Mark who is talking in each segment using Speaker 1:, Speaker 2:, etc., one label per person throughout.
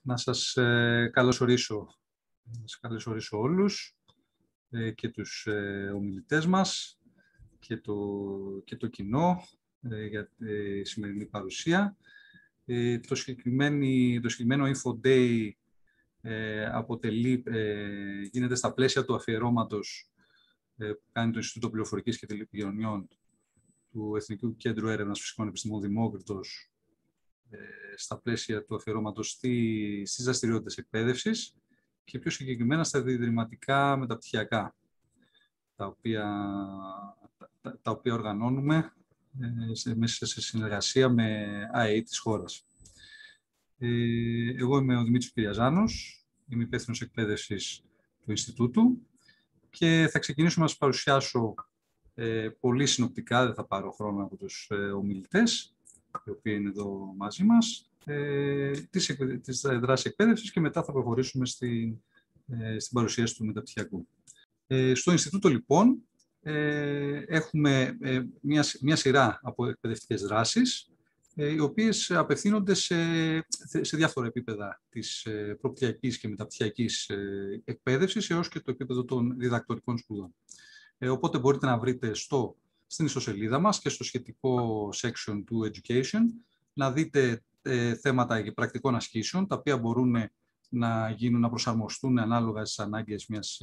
Speaker 1: Να σας καλωσορίσω όλους και τους ομιλητές μας και το κοινό για τη σημερινή παρουσία. Το συγκεκριμένο Info Day γίνεται στα πλαίσια του αφιερώματος που κάνει το Ινστιτούτο Πληροφορικής και Τηλεπικοινωνιών του Εθνικού Κέντρου Έρευνας Φυσικών Επιστημών Δημόκριτος, στα πλαίσια του αφιερώματος στις δραστηριότητες εκπαίδευσης και πιο συγκεκριμένα στα διδρυματικά μεταπτυχιακά, τα οποία οργανώνουμε μέσα σε συνεργασία με ΑΕΗ της χώρας. Εγώ είμαι ο Δημήτρης Κυριαζάνος, είμαι υπεύθυνος εκπαίδευσης του Ινστιτούτου και θα ξεκινήσω να σας παρουσιάσω πολύ συνοπτικά, δεν θα πάρω χρόνο από τους ομιλητές, οι οποίοι είναι εδώ μαζί μας, τις δράσεις εκπαίδευσης και μετά θα προχωρήσουμε στην παρουσίαση του μεταπτυχιακού. Στο Ινστιτούτο, λοιπόν, έχουμε μια σειρά από εκπαιδευτικές δράσεις, οι οποίες απευθύνονται σε διάφορα επίπεδα της προπτυχιακής και μεταπτυχιακής εκπαίδευσης έως και το επίπεδο των διδακτορικών σπουδών. Οπότε μπορείτε να βρείτε στην ιστοσελίδα μας και στο σχετικό section του Education να δείτε θέματα πρακτικών ασκήσεων, τα οποία μπορούν να προσαρμοστούν ανάλογα στις ανάγκες μιας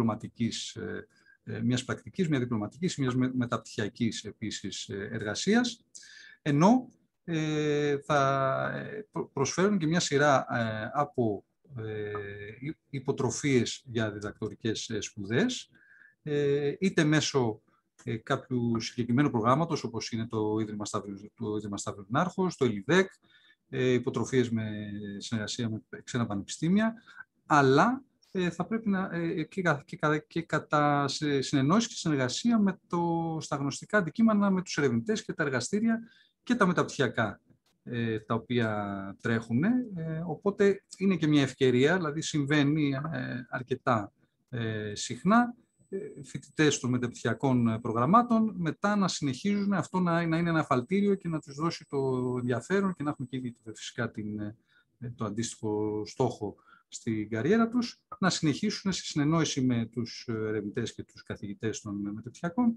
Speaker 1: πρακτικής, μια διπλωματικής, μιας μεταπτυχιακής επίσης εργασίας, ενώ θα προσφέρουν και μια σειρά από υποτροφίες για διδακτορικές σπουδές, είτε μέσω κάποιου συγκεκριμένου προγράμματος, όπως είναι το Ίδρυμα Σταύρου Νάρχος, το ΕΛΙΔΕΚ, υποτροφίες με συνεργασία με ξένα πανεπιστήμια, αλλά θα πρέπει και κατά συνεννόηση και συνεργασία στα γνωστικά αντικείμενα με τους ερευνητές και τα εργαστήρια και τα μεταπτυχιακά τα οποία τρέχουν. Οπότε είναι και μια ευκαιρία, δηλαδή συμβαίνει αρκετά συχνά, φοιτητές των μεταπτυχιακών προγραμμάτων μετά να συνεχίζουν αυτό να είναι ένα εφαλτήριο και να τους δώσει το ενδιαφέρον και να έχουν και φυσικά το αντίστοιχο στόχο στην καριέρα τους, να συνεχίσουν σε συνεννόηση με τους ερευνητές και τους καθηγητές των μεταπτυχιακών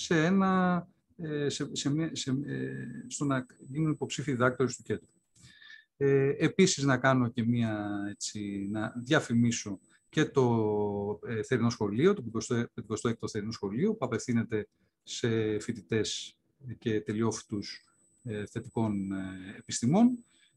Speaker 1: στο να γίνουν υποψήφιοι διδάκτορες του κέντρου. Επίσης, να διαφημίσω και το θερινό σχολείο, το 56ο θερινό σχολείο, που απευθύνεται σε φοιτητές και τελειόφοιτους θετικών επιστημών,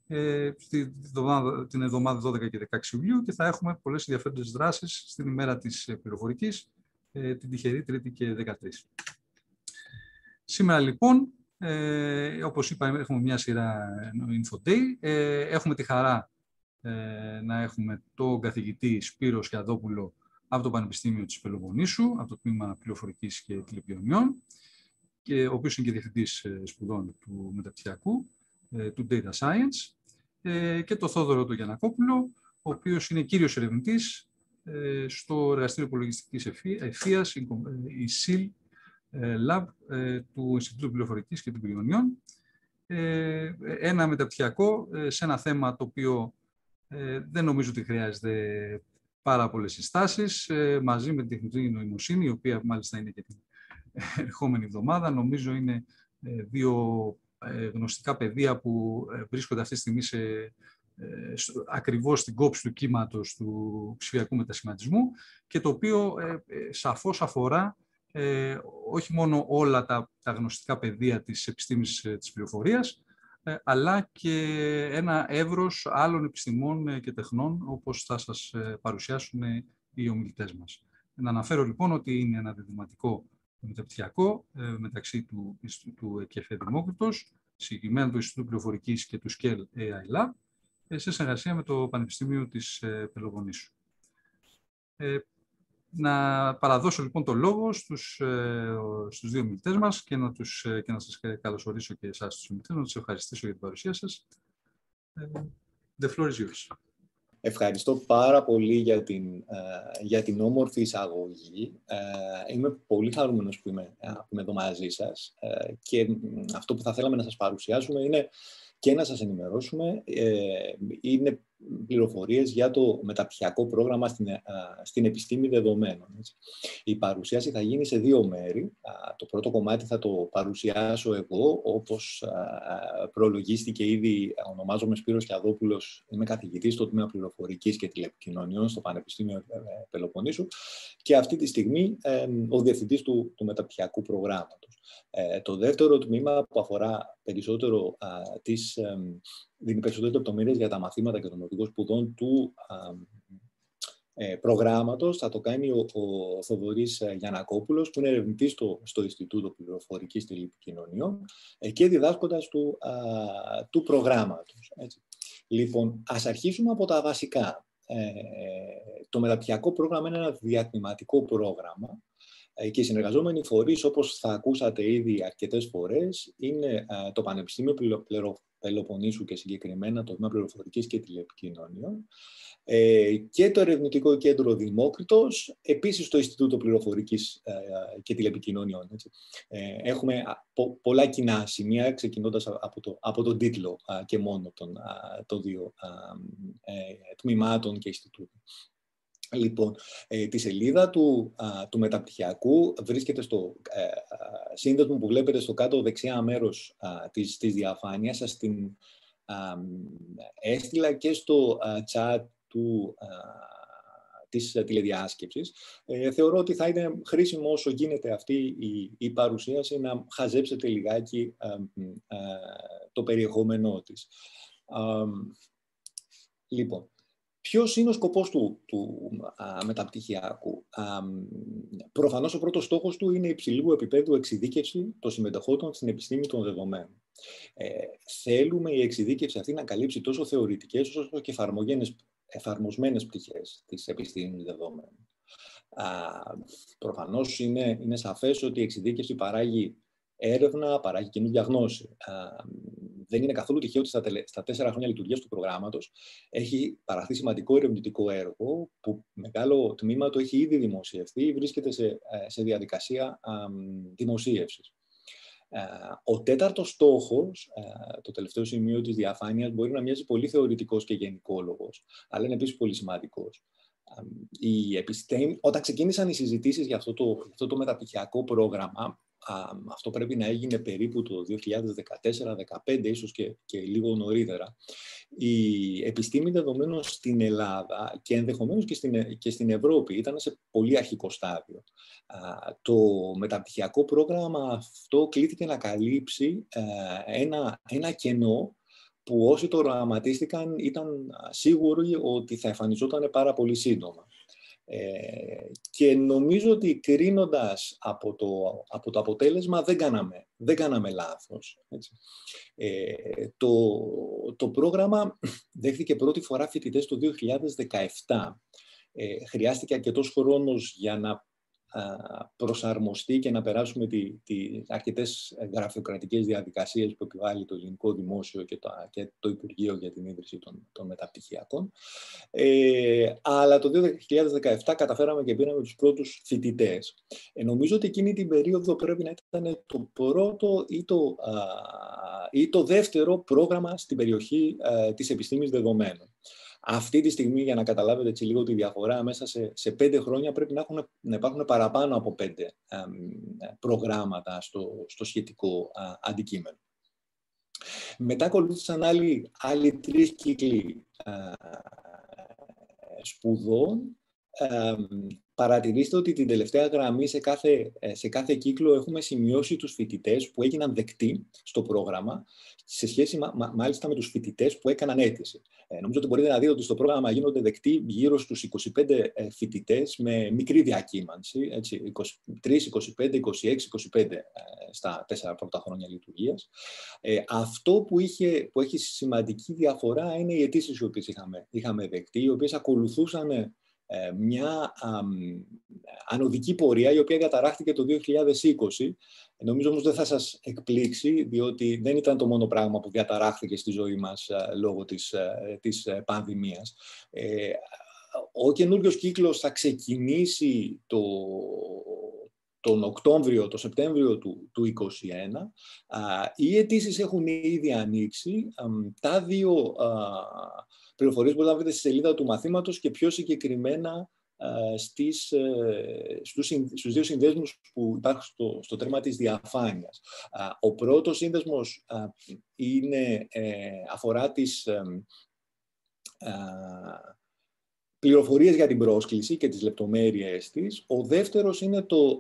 Speaker 1: την εβδομάδα 12 και 16 Ιουλίου, και θα έχουμε πολλές ενδιαφέροντες δράσεις στην ημέρα της πληροφορικής, την τυχερή Τρίτη και 13. Σήμερα, λοιπόν, όπως είπα, έχουμε μια σειρά Info Day. Έχουμε τη χαρά να έχουμε τον καθηγητή Σπύρο Σκιαδόπουλο από το Πανεπιστήμιο της Πελοποννήσου, από το Τμήμα Πληροφορικής και Τηλεπικοινωνιών, ο οποίος είναι και διευθυντής σπουδών του μεταπτυχιακού, του Data Science, και τον Θόδωρο τον Γιαννακόπουλο, ο οποίος είναι κύριος ερευνητής στο Εργαστήριο Υπολογιστικής Ευθείας, η SIL Lab του Ινστιτούτου Πληροφορικής και Τηλεπικοινωνιών. Ένα μεταπτυχιακό σε ένα θέμα το οποίο δεν νομίζω ότι χρειάζεται πάρα πολλές συστάσεις, μαζί με την τεχνητή νοημοσύνη, η οποία μάλιστα είναι και την ερχόμενη εβδομάδα. Νομίζω είναι δύο γνωστικά πεδία που βρίσκονται αυτή τη στιγμή ακριβώς στην κόψη του κύματος του ψηφιακού μετασχηματισμού, και το οποίο σαφώς αφορά όχι μόνο όλα τα γνωστικά πεδία της επιστήμης της πληροφορίας, αλλά και ένα εύρος άλλων επιστημών και τεχνών, όπως θα σας παρουσιάσουν οι ομιλητές μας. Να αναφέρω, λοιπόν, ότι είναι ένα διδυματικό μεταπτυχιακό μεταξύ του ΕΚΕΦΕ Δημόκριτος, συγκεκριμένα του Ινστιτούτου Πληροφορικής και του SCALE AI Lab, σε συνεργασία με το Πανεπιστήμιο της Πελοποννήσου. Να παραδώσω, λοιπόν, το λόγο στους δύο ομιλητές μας και να σας καλωσορίσω και εσάς τους ομιλητές, να τους ευχαριστήσω για την παρουσία σας. The floor is yours.
Speaker 2: Ευχαριστώ πάρα πολύ για την όμορφη εισαγωγή. Είμαι πολύ χαρούμενος που είμαι εδώ μαζί σας, και αυτό που θα θέλαμε να σας παρουσιάσουμε είναι και να σας ενημερώσουμε. Είναι πληροφορίες για το μεταπτυχιακό πρόγραμμα στην επιστήμη δεδομένων. Έτσι. Η παρουσίαση θα γίνει σε 2 μέρη. Το πρώτο κομμάτι θα το παρουσιάσω εγώ, όπως προλογίστηκε ήδη. Ονομάζομαι Σπύρος Κιαδόπουλος, είμαι καθηγητής στο Τμήμα Πληροφορικής και Τηλεπικοινωνιών στο Πανεπιστήμιο Πελοποννήσου και αυτή τη στιγμή ο διευθυντής του μεταπτυχιακού προγράμματος. Το δεύτερο τμήμα που αφορά περισσότερο δίνει περισσότερες λεπτομέρειες για τα μαθήματα και των οδηγών σπουδών του προγράμματος. Θα το κάνει ο Θοδωρής Γιαννακόπουλος, που είναι ερευνητής στο Ινστιτούτο Πληροφορικής Τηλεπικοινωνιών και διδάσκοντας του προγράμματος. Έτσι. Λοιπόν, ας αρχίσουμε από τα βασικά. Το μεταπτυχιακό πρόγραμμα είναι ένα διατμηματικό πρόγραμμα και οι συνεργαζόμενοι φορείς, όπως θα ακούσατε ήδη αρκετές φορές, είναι το Πανεπιστήμιο Πελοποννήσου και συγκεκριμένα το Τμήμα Πληροφορικής και Τηλεπικοινωνιών και το Ερευνητικό Κέντρο Δημόκριτος, επίσης το Ινστιτούτο Πληροφορικής και Τηλεπικοινωνιών. Έτσι. Έχουμε πολλά κοινά σημεία, ξεκινώντας από τον τίτλο και μόνο των 2 τμήματων και Ινστιτούτων. Λοιπόν, τη σελίδα του μεταπτυχιακού βρίσκεται στο σύνδεσμο που βλέπετε στο κάτω δεξιά μέρος της διαφάνειας. Σας την έστειλα και στο chat της τηλεδιάσκεψης. Θεωρώ ότι θα είναι χρήσιμο όσο γίνεται αυτή η παρουσίαση να χαζέψετε λιγάκι το περιεχόμενό της. Λοιπόν, ποιος είναι ο σκοπός του μεταπτυχιακού? Προφανώς ο πρώτος στόχος του είναι υψηλού επίπεδου εξειδίκευση των συμμετεχόντων στην επιστήμη των δεδομένων. Θέλουμε η εξειδίκευση αυτή να καλύψει τόσο θεωρητικές όσο και εφαρμοσμένες πτυχές της επιστήμης δεδομένων. Προφανώς είναι σαφές ότι η εξειδίκευση παράγει έρευνα, παράγει καινούργια γνώση. Δεν είναι καθόλου τυχαίο ότι στα 4 χρόνια λειτουργίας του προγράμματος έχει παραχθεί σημαντικό ερευνητικό έργο που μεγάλο τμήμα του έχει ήδη δημοσιευθεί, βρίσκεται σε διαδικασία δημοσίευσης. Ο τέταρτος στόχος, το τελευταίο σημείο της διαφάνειας, μπορεί να μοιάζει πολύ θεωρητικός και γενικόλογος, αλλά είναι επίσης πολύ σημαντικός. Όταν ξεκίνησαν οι συζητήσεις για αυτό το μεταπτυχιακό πρόγραμμα, αυτό πρέπει να έγινε περίπου το 2014-2015, ίσως και λίγο νωρίτερα. Η επιστήμη δεδομένων στην Ελλάδα και ενδεχομένως και στην Ευρώπη ήταν σε πολύ αρχικό στάδιο. Το μεταπτυχιακό πρόγραμμα αυτό κλήθηκε να καλύψει ένα κενό που όσοι το οραματίστηκαν ήταν σίγουροι ότι θα εμφανιζόταν πάρα πολύ σύντομα. Και νομίζω ότι κρίνοντας από το αποτέλεσμα δεν κάναμε λάθος. Έτσι. Το πρόγραμμα δέχθηκε πρώτη φορά φοιτητές το 2017. Χρειάστηκε αρκετός χρόνος για να προσαρμοστεί και να περάσουμε αρκετές γραφειοκρατικές διαδικασίες που επιβάλλει το Ελληνικό Δημόσιο και το Υπουργείο για την ίδρυση των μεταπτυχιακών. Αλλά το 2017 καταφέραμε και πήραμε τους πρώτους φοιτητές. Νομίζω ότι εκείνη την περίοδο πρέπει να ήταν το πρώτο ή το δεύτερο πρόγραμμα στην περιοχή της επιστήμης δεδομένων. Αυτή τη στιγμή, για να καταλάβετε έτσι λίγο τη διαφορά, μέσα σε 5 χρόνια πρέπει να υπάρχουν παραπάνω από 5 προγράμματα στο σχετικό αντικείμενο. Μετά ακολούθησαν άλλοι 3 κύκλοι σπουδών. Παρατηρήστε ότι την τελευταία γραμμή σε κάθε κύκλο έχουμε σημειώσει τους φοιτητές που έγιναν δεκτοί στο πρόγραμμα σε σχέση μάλιστα με τους φοιτητές που έκαναν αίτηση. Νομίζω ότι μπορείτε να δείτε ότι στο πρόγραμμα γίνονται δεκτοί γύρω στους 25 φοιτητές με μικρή διακύμανση, 23, 25, 26, 25 στα 4 πρώτα χρόνια λειτουργίας. Αυτό που έχει σημαντική διαφορά είναι οι αιτήσεις οι οποίες είχαμε δεκτεί, οι οποίες ακολουθούσαν μια ανωδική πορεία η οποία διαταράχθηκε το 2020. Νομίζω όμως δεν θα σας εκπλήξει, διότι δεν ήταν το μόνο πράγμα που διαταράχθηκε στη ζωή μας λόγω της πανδημίας. Ο καινούριος κύκλος θα ξεκινήσει τον Οκτώβριο, τον Σεπτέμβριο του 2021. Οι αιτήσεις έχουν ήδη ανοίξει. Τα δύο πληροφορίες μπορείτε να βρείτε στη σελίδα του μαθήματος και πιο συγκεκριμένα στους δύο συνδέσμους που υπάρχουν στο τέρμα της διαφάνειας. Ο πρώτος σύνδεσμος αφορά τις πληροφορίες για την πρόσκληση και τις λεπτομέρειες της. Ο δεύτερος είναι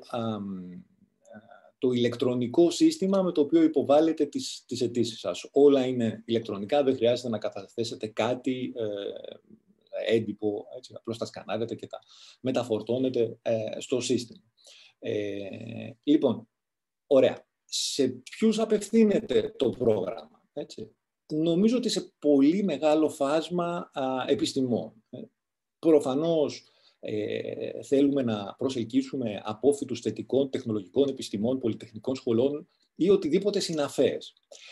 Speaker 2: το ηλεκτρονικό σύστημα με το οποίο υποβάλλετε τις αιτήσεις σας. Όλα είναι ηλεκτρονικά, δεν χρειάζεται να καταθέσετε κάτι έντυπο, έτσι, απλώς τα σκανάρετε και τα μεταφορτώνετε στο σύστημα. Λοιπόν, ωραία. Σε ποιους απευθύνεται το πρόγραμμα, έτσι? Νομίζω ότι σε πολύ μεγάλο φάσμα επιστημών. Προφανώς θέλουμε να προσελκύσουμε απόφοιτους θετικών τεχνολογικών επιστημών, πολυτεχνικών σχολών ή οτιδήποτε συναφές.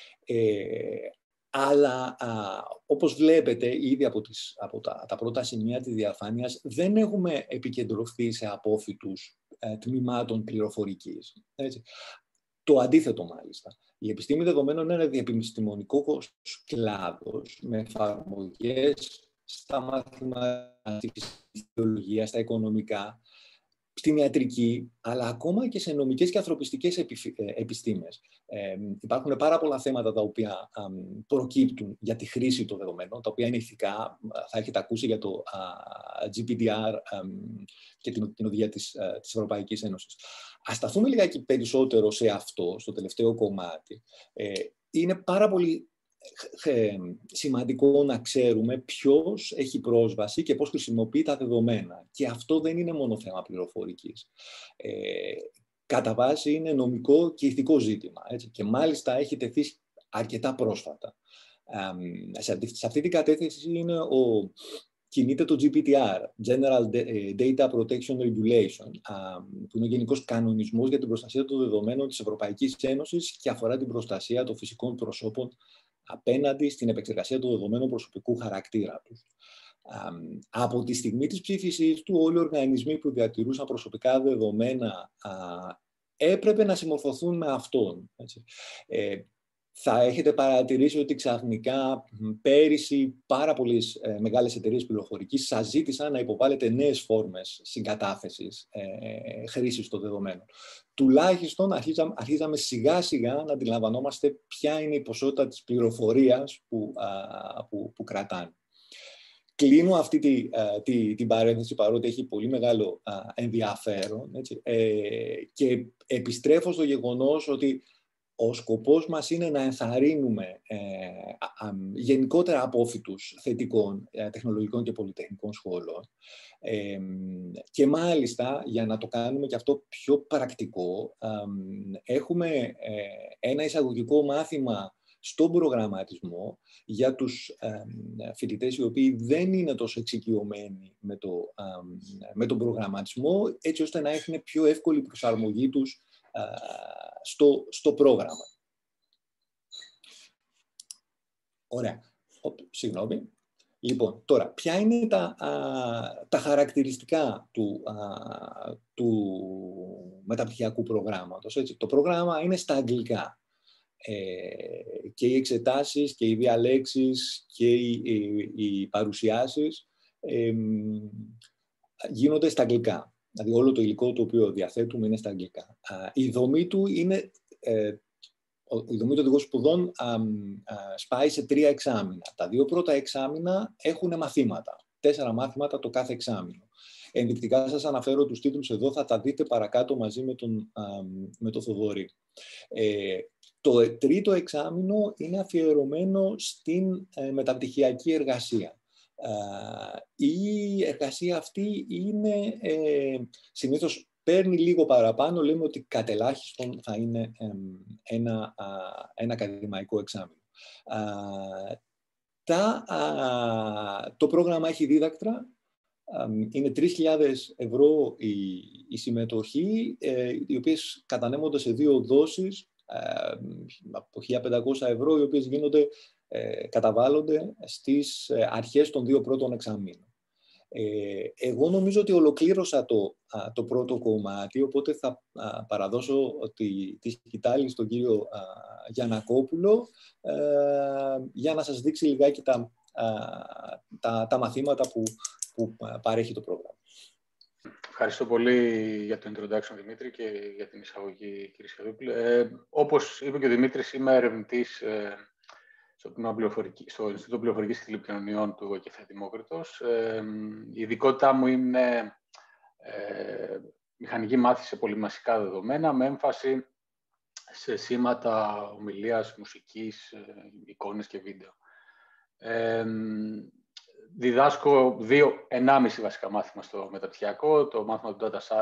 Speaker 2: Αλλά όπως βλέπετε ήδη από τα πρώτα σημεία της διαφάνειας, δεν έχουμε επικεντρωθεί σε απόφοιτους τμήματων πληροφορικής. Έτσι. Το αντίθετο μάλιστα. Η επιστήμη δεδομένων είναι ένα διεπιστημονικός κλάδος με εφαρμογές στα μαθηματικά, στη φυσιολογία, στα οικονομικά, στην ιατρική, αλλά ακόμα και σε νομικές και ανθρωπιστικές επιστήμες. Υπάρχουν πάρα πολλά θέματα τα οποία προκύπτουν για τη χρήση των δεδομένων, τα οποία είναι ηθικά. Θα έχετε ακούσει για το GDPR και την οδηγία της Ευρωπαϊκής Ένωσης. Ας σταθούμε λιγάκι περισσότερο σε αυτό, στο τελευταίο κομμάτι. Είναι πάρα πολύ σημαντικό να ξέρουμε ποιος έχει πρόσβαση και πώς χρησιμοποιεί τα δεδομένα. Και αυτό δεν είναι μόνο θέμα πληροφορικής. Κατά βάση είναι νομικό και ηθικό ζήτημα. Έτσι. Και μάλιστα έχει τεθεί αρκετά πρόσφατα. Σε αυτή την κατεύθυνση κινείται το GDPR, General Data Protection Regulation, που είναι ο Γενικός Κανονισμός για την προστασία των δεδομένων της Ευρωπαϊκής Ένωσης και αφορά την προστασία των φυσικών προσώπων απέναντι στην επεξεργασία των δεδομένων προσωπικού χαρακτήρα τους. Από τη στιγμή της ψήφισης του, όλοι οι οργανισμοί που διατηρούσαν προσωπικά δεδομένα έπρεπε να συμμορφωθούν με αυτόν. Έτσι. Θα έχετε παρατηρήσει ότι ξαφνικά πέρυσι πάρα πολλές μεγάλες εταιρείες πληροφορικής σας ζήτησαν να υποβάλλετε νέες φόρμες συγκατάθεσης χρήσης των δεδομένων. Τουλάχιστον αρχίζαμε σιγά σιγά να αντιλαμβανόμαστε ποια είναι η ποσότητα της πληροφορίας που κρατάνε. Κλείνω αυτή την παρένθεση, παρότι έχει πολύ μεγάλο ενδιαφέρον, έτσι, και επιστρέφω στο γεγονός ότι ο σκοπός μας είναι να ενθαρρύνουμε γενικότερα απόφοιτους θετικών τεχνολογικών και πολυτεχνικών σχολών και μάλιστα για να το κάνουμε και αυτό πιο πρακτικό έχουμε ένα εισαγωγικό μάθημα στον προγραμματισμό για τους φοιτητές οι οποίοι δεν είναι τόσο εξοικειωμένοι με τον προγραμματισμό, έτσι ώστε να έχουν πιο εύκολη προσαρμογή τους στο πρόγραμμα. Ωραία. Συγγνώμη. Λοιπόν, τώρα, ποια είναι τα χαρακτηριστικά του μεταπτυχιακού προγράμματος, έτσι? Το πρόγραμμα είναι στα αγγλικά. Και οι εξετάσεις και οι διαλέξεις και οι παρουσιάσεις γίνονται στα αγγλικά. Δηλαδή όλο το υλικό το οποίο διαθέτουμε είναι στα αγγλικά. Η δομή του οδηγού σπουδών σπάει σε 3 εξάμηνα. Τα 2 πρώτα εξάμηνα έχουν μαθήματα. 4 μάθηματα το κάθε εξάμηνο. Ενδεικτικά σας αναφέρω τους τίτλους εδώ, θα τα δείτε παρακάτω μαζί με τον Θοδωρή. Το τρίτο εξάμηνο είναι αφιερωμένο στην μεταπτυχιακή εργασία. Η εργασία αυτή είναι συνήθως παίρνει λίγο παραπάνω, λέμε ότι κατελάχιστον θα είναι ένα ακαδημαϊκό εξάμηνο. Το πρόγραμμα έχει δίδακτρα, είναι 3.000 ευρώ η συμμετοχή, οι οποίες κατανέμονται σε 2 δόσεις από 1.500 ευρώ, οι οποίες καταβάλλονται στις αρχές των 2 πρώτων εξαμήνων. Εγώ νομίζω ότι ολοκλήρωσα το πρώτο κομμάτι, οπότε θα παραδώσω τη σκητάλη στον κύριο Γιαννακόπουλο για να σας δείξει λιγάκι τα μαθήματα που παρέχει το πρόγραμμα.
Speaker 3: Ευχαριστώ πολύ για το introduction, Δημήτρη, και για την εισαγωγή, κύριε Σχεδόπουλε. Όπως είπε και ο Δημήτρης, είμαι ερευνητής στο Ινστιτούτο Πληροφορικής και Τηλεπικοινωνιών του ΟΚΕ Demokritos. Η ειδικότητά μου είναι μηχανική μάθηση σε πολυμασικά δεδομένα, με έμφαση σε σήματα ομιλίας, μουσικής, εικόνες και βίντεο. Διδάσκω 1,5 βασικά μάθημα στο μεταπτυχιακό, το μάθημα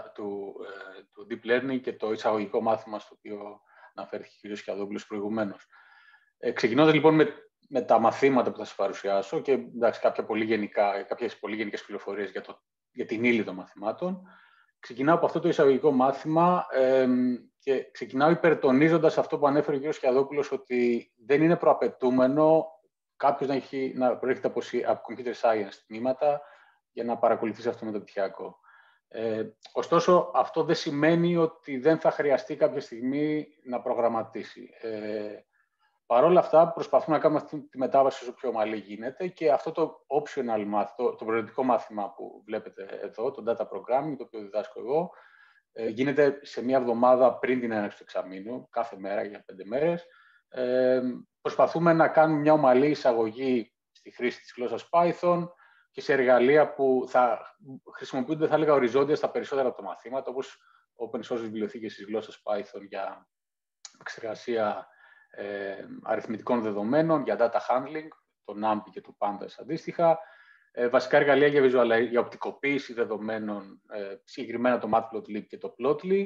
Speaker 3: του Deep Learning και το εισαγωγικό μάθημα στο οποίο αναφέρθηκε ο κ. Σχεδόπουλος προηγουμένως. Ξεκινώντας λοιπόν με τα μαθήματα που θα σας παρουσιάσω και εντάξει, κάποιες πολύ γενικές πληροφορίες για την ύλη των μαθημάτων, ξεκινάω από αυτό το εισαγωγικό μάθημα και ξεκινάω υπερτονίζοντας αυτό που ανέφερε ο κ. Σχεδόπουλος, ότι δεν είναι προαπαιτούμενο κάποιος να προέρχεται από computer science τμήματα για να παρακολουθήσει αυτό το μεταπτυχιακό. Ωστόσο, αυτό δεν σημαίνει ότι δεν θα χρειαστεί κάποια στιγμή να προγραμματίσει. Παρ' όλα αυτά, προσπαθούμε να κάνουμε αυτή τη μετάβαση όσο πιο ομαλή γίνεται και αυτό το optional μάθημα, το προαιρετικό μάθημα που βλέπετε εδώ, το data programming, το οποίο διδάσκω εγώ, γίνεται σε μία εβδομάδα πριν την έναρξη του εξαμήνου, κάθε μέρα για 5 μέρες. Προσπαθούμε να κάνουμε μια ομαλή εισαγωγή στη χρήση της γλώσσας Python και σε εργαλεία που θα χρησιμοποιούνται, θα έλεγα, οριζόντια στα περισσότερα από τα μαθήματα, όπως open source βιβλιοθήκες της γλώσσας Python για εξεργασία αριθμητικών δεδομένων, για data handling, το NumPy και το Pandas αντίστοιχα, βασικά εργαλεία για οπτικοποίηση δεδομένων, συγκεκριμένα το Matplotlib και το Plotly.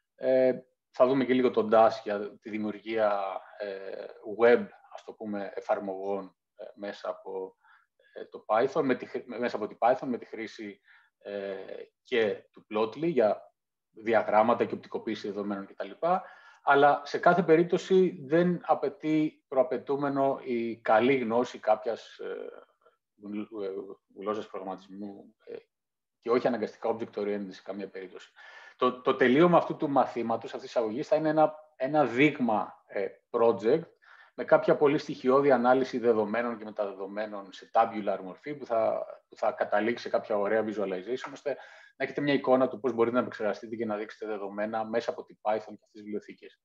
Speaker 3: Θα δούμε και λίγο το Dash για τη δημιουργία web, ας το πούμε, εφαρμογών μέσα από το Python, μέσα από την Python, με τη χρήση και του Plotly για διαγράμματα και οπτικοποίηση δεδομένων κτλ. Αλλά σε κάθε περίπτωση δεν απαιτεί προαπαιτούμενο η καλή γνώση κάποιας γλώσσας προγραμματισμού και όχι αναγκαστικά object-oriented σε καμία περίπτωση. Το τελείωμα αυτού του μαθήματος, αυτής της εισαγωγής, θα είναι ένα δείγμα project με κάποια πολύ στοιχειώδη ανάλυση δεδομένων και μεταδεδομένων σε tabular μορφή που θα καταλήξει σε κάποια ωραία visualization, ώστε να έχετε μια εικόνα του πώς μπορείτε να επεξεργαστείτε και να δείξετε δεδομένα μέσα από την Python και αυτές τις βιβλιοθήκες.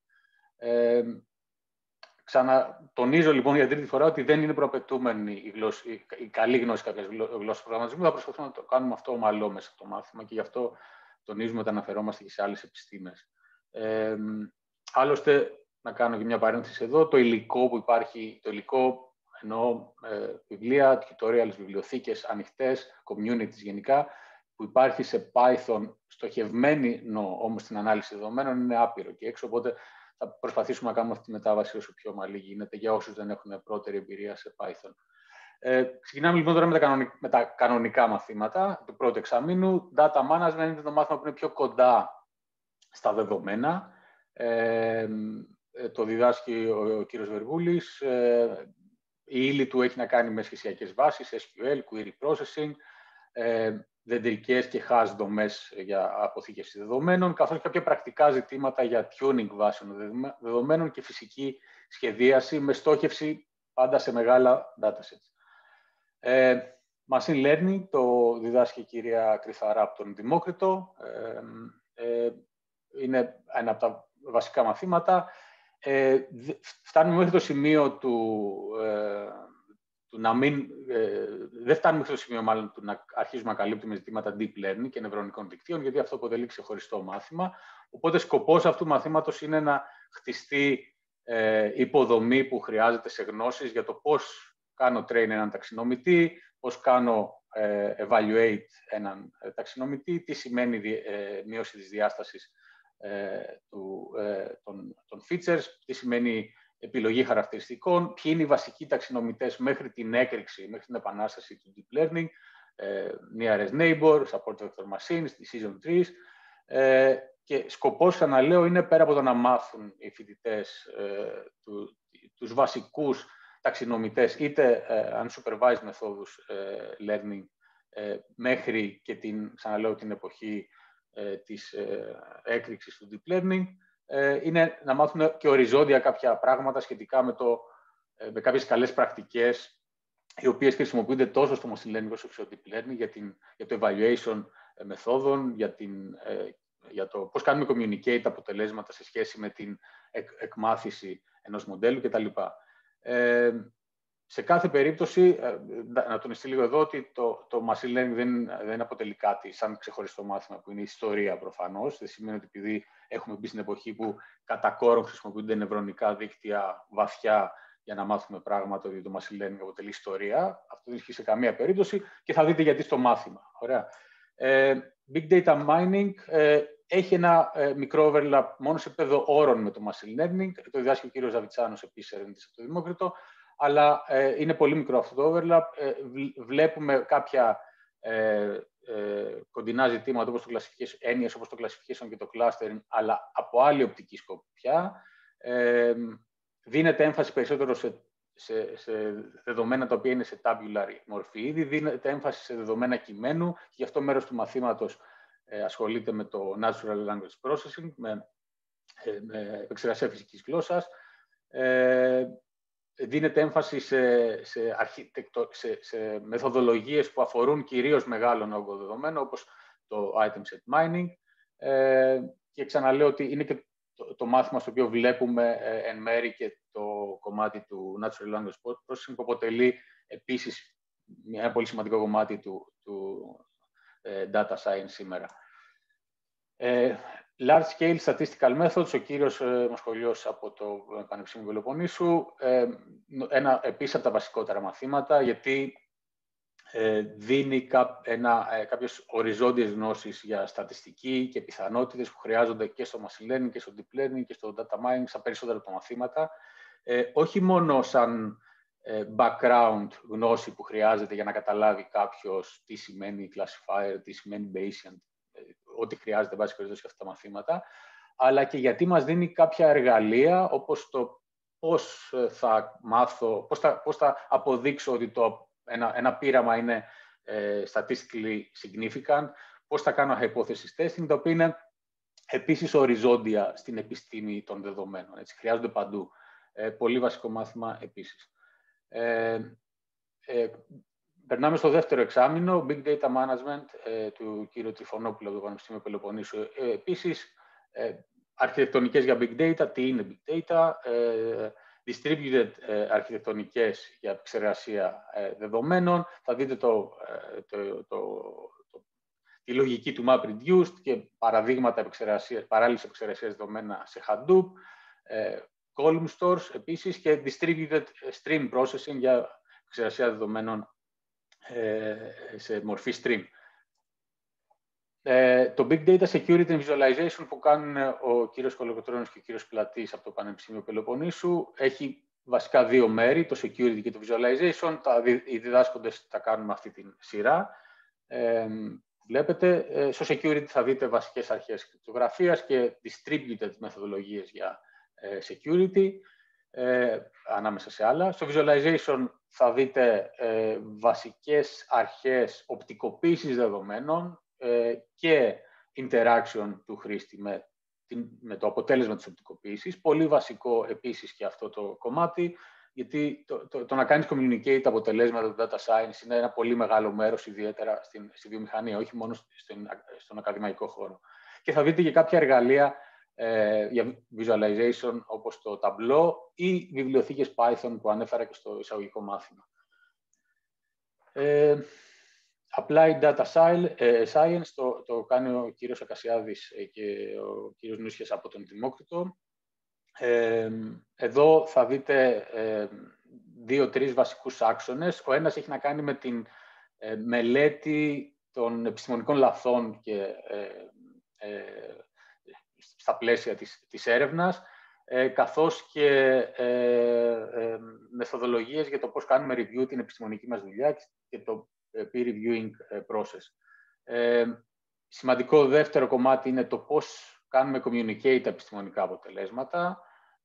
Speaker 3: Ξανατονίζω λοιπόν για τρίτη φορά ότι δεν είναι προαπαιτούμενη η καλή γνώση κάποιας γλώσσας προγραμματισμού. Θα προσπαθούμε να το κάνουμε αυτό ομαλό μέσα από το μάθημα και γι' αυτό τονίζουμε ότι αναφερόμαστε και σε άλλες επιστήμες. Άλλωστε, να κάνω και μια παρένθεση εδώ, το υλικό που υπάρχει, εννοώ βιβλία, tutorials, βιβλιοθήκες ανοιχτές, communities γενικά, που υπάρχει σε Python στοχευμένη όμως στην ανάλυση δεδομένων, είναι άπειρο και έξω, οπότε θα προσπαθήσουμε να κάνουμε αυτή τη μετάβαση όσο πιο ομαλή γίνεται για όσους δεν έχουν πρώτερη εμπειρία σε Python. Ξεκινάμε λοιπόν τώρα με τα κανονικά μαθήματα του πρώτου εξαμήνου. Data Management είναι το μάθημα που είναι πιο κοντά στα δεδομένα. Το διδάσκει ο κύριος Βεργούλης. Η ύλη του έχει να κάνει με σχεσιακές βάσεις, SQL, Query Processing, δεντρικές και hash δομές για αποθήκευση δεδομένων, καθώς και κάποια πρακτικά ζητήματα για tuning βάσεων δεδομένων και φυσική σχεδίαση με στόχευση πάντα σε μεγάλα datasets. Machine Learning το διδάσκει η κυρία Κρυθαρά από τον Δημόκριτο. Είναι ένα από τα βασικά μαθήματα. Φτάνουμε μέχρι το σημείο δεν φτάνουμε μέχρι το σημείο μάλλον του να αρχίζουμε να καλύπτουμε ζητήματα deep learning και νευρονικών δικτύων, γιατί αυτό αποτελεί ξεχωριστό μάθημα. Οπότε σκοπός αυτού του μαθήματος είναι να χτιστεί υποδομή που χρειάζεται σε γνώσεις για το πώς κάνω train έναν ταξινομητή, πώς κάνω evaluate έναν ταξινομητή, τι σημαίνει μείωση της διάστασης των features, τι σημαίνει επιλογή χαρακτηριστικών, ποιοι είναι οι βασικοί ταξινομητές μέχρι την έκρηξη, μέχρι την επανάσταση του deep learning, nearest neighbor, support vector machines, decision trees. Και σκοπός, ξαναλέω, είναι πέρα από το να μάθουν οι φοιτητές τους βασικούς ταξινομητές, είτε unsupervised μεθόδους learning μέχρι και ξαναλέω, την εποχή της έκρηξης του deep learning, είναι να μάθουν και οριζόντια κάποια πράγματα σχετικά με κάποιες καλές πρακτικές, οι οποίες χρησιμοποιούνται τόσο στο machine learning όσο και στο deep learning για το evaluation μεθόδων, για το πώς κάνουμε communicate αποτελέσματα σε σχέση με την εκμάθηση ενός μοντέλου κτλ. Σε κάθε περίπτωση, να τονιστεί λίγο εδώ ότι το machine learning δεν αποτελεί κάτι σαν ξεχωριστό μάθημα που είναι η ιστορία προφανώς. Δεν σημαίνει ότι επειδή έχουμε μπει στην εποχή που κατά κόρον χρησιμοποιούνται νευρονικά δίκτυα βαθιά για να μάθουμε πράγματα, ότι το machine learning αποτελεί ιστορία. Αυτό δεν ισχύει σε καμία περίπτωση και θα δείτε γιατί στο μάθημα. Ωραία. Big data mining έχει ένα μικρό overlap μόνο σε επίπεδο όρων με το machine learning. Το διδάσκει ο κύριος Ζαβιτσάνος, επίσης ερευνητής από το Δημόκριτο. Αλλά είναι πολύ μικρό αυτό το overlap. Βλέπουμε κάποια κοντινά ζητήματα, όπως έννοιες όπως το classification και το clustering, αλλά από άλλη οπτική σκοπιά. Δίνεται έμφαση περισσότερο σε δεδομένα τα οποία είναι σε tabular μορφή. Ήδη δίνεται έμφαση σε δεδομένα κειμένου και γι' αυτό μέρος του μαθήματος ασχολείται με το Natural Language Processing, με επεξεργασία φυσικής γλώσσας. Δίνεται έμφαση σε μεθοδολογίες που αφορούν κυρίως μεγάλων όγκων δεδομένων, όπως το item set mining. Και ξαναλέω ότι είναι και το μάθημα στο οποίο βλέπουμε εν μέρη και το κομμάτι του Natural Language Processing, που αποτελεί επίσης ένα πολύ σημαντικό κομμάτι του data science σήμερα. Large Scale Statistical Methods, ο κύριος Μοσχολιός από το Πανεπιστήμιο Πελοποννήσου, επίσης από τα βασικότερα μαθήματα, γιατί δίνει κάποιες οριζόντιες γνώσεις για στατιστική και πιθανότητες που χρειάζονται και στο machine learning και στο deep learning και στο data mining, στα περισσότερα από τα μαθήματα. Όχι μόνο σαν background γνώση που χρειάζεται για να καταλάβει κάποιος τι σημαίνει classifier, τι σημαίνει Bayesian, ό,τι χρειάζεται βάσει περιπτώσει για αυτά τα μαθήματα, αλλά και γιατί μας δίνει κάποια εργαλεία, όπως το πώς θα μάθω, πώς θα αποδείξω ότι ένα πείραμα είναι statistically significant, πώς θα κάνω hypothesis testing, τα οποία είναι επίσης οριζόντια στην επιστήμη των δεδομένων. Έτσι, χρειάζονται παντού. Πολύ βασικό μάθημα επίσης. Περνάμε στο δεύτερο εξάμηνο, Big Data Management, του κ. Τριφωνόπουλου από το Πανεπιστήμιο Πελοποννήσου. Επίσης, αρχιτεκτονικές για Big Data, τι είναι Big Data, distributed αρχιτεκτονικές για επεξεργασία δεδομένων. Θα δείτε τη λογική του MapReduced και παραδείγματα παράλληλης επεξεργασίας δεδομένα σε Hadoop, column stores επίσης και distributed stream processing για επεξεργασία δεδομένων σε μορφή stream. Το Big Data Security and Visualization που κάνουν ο κύριος Κολοκοτρώνης και ο κύριος Πλατής από το Πανεπιστήμιο Πελοποννήσου έχει βασικά δύο μέρη, το Security και το Visualization. Οι διδάσκοντες τα κάνουν με αυτή τη σειρά. Βλέπετε, στο Security θα δείτε βασικές αρχές κρυπτογραφίας και distributed μεθοδολογίες για Security, ανάμεσα σε άλλα. Στο Visualization θα δείτε βασικές αρχές οπτικοποίησης δεδομένων και interaction του χρήστη με το αποτέλεσμα της οπτικοποίησης. Πολύ βασικό επίσης και αυτό το κομμάτι, γιατί το να κάνεις communicate αποτελέσματα του data science είναι ένα πολύ μεγάλο μέρος, ιδιαίτερα στη βιομηχανία, όχι μόνο στον ακαδημαϊκό χώρο. Και θα δείτε και κάποια εργαλεία για visualization, όπως το Tableau ή βιβλιοθήκες Python που ανέφερα και στο εισαγωγικό μάθημα. Applied Data Science το κάνει ο κύριος Ακασιάδης και ο κύριος Νούσιας από τον Δημόκριτο. Εδώ θα δείτε 2-3 βασικούς άξονες. Ο ένας έχει να κάνει με την μελέτη των επιστημονικών λαθών και στα πλαίσια της έρευνας, καθώς και μεθοδολογίες για το πώς κάνουμε review την επιστημονική μας δουλειά και το peer reviewing process. Σημαντικό δεύτερο κομμάτι είναι το πώς κάνουμε communicate τα επιστημονικά αποτελέσματα,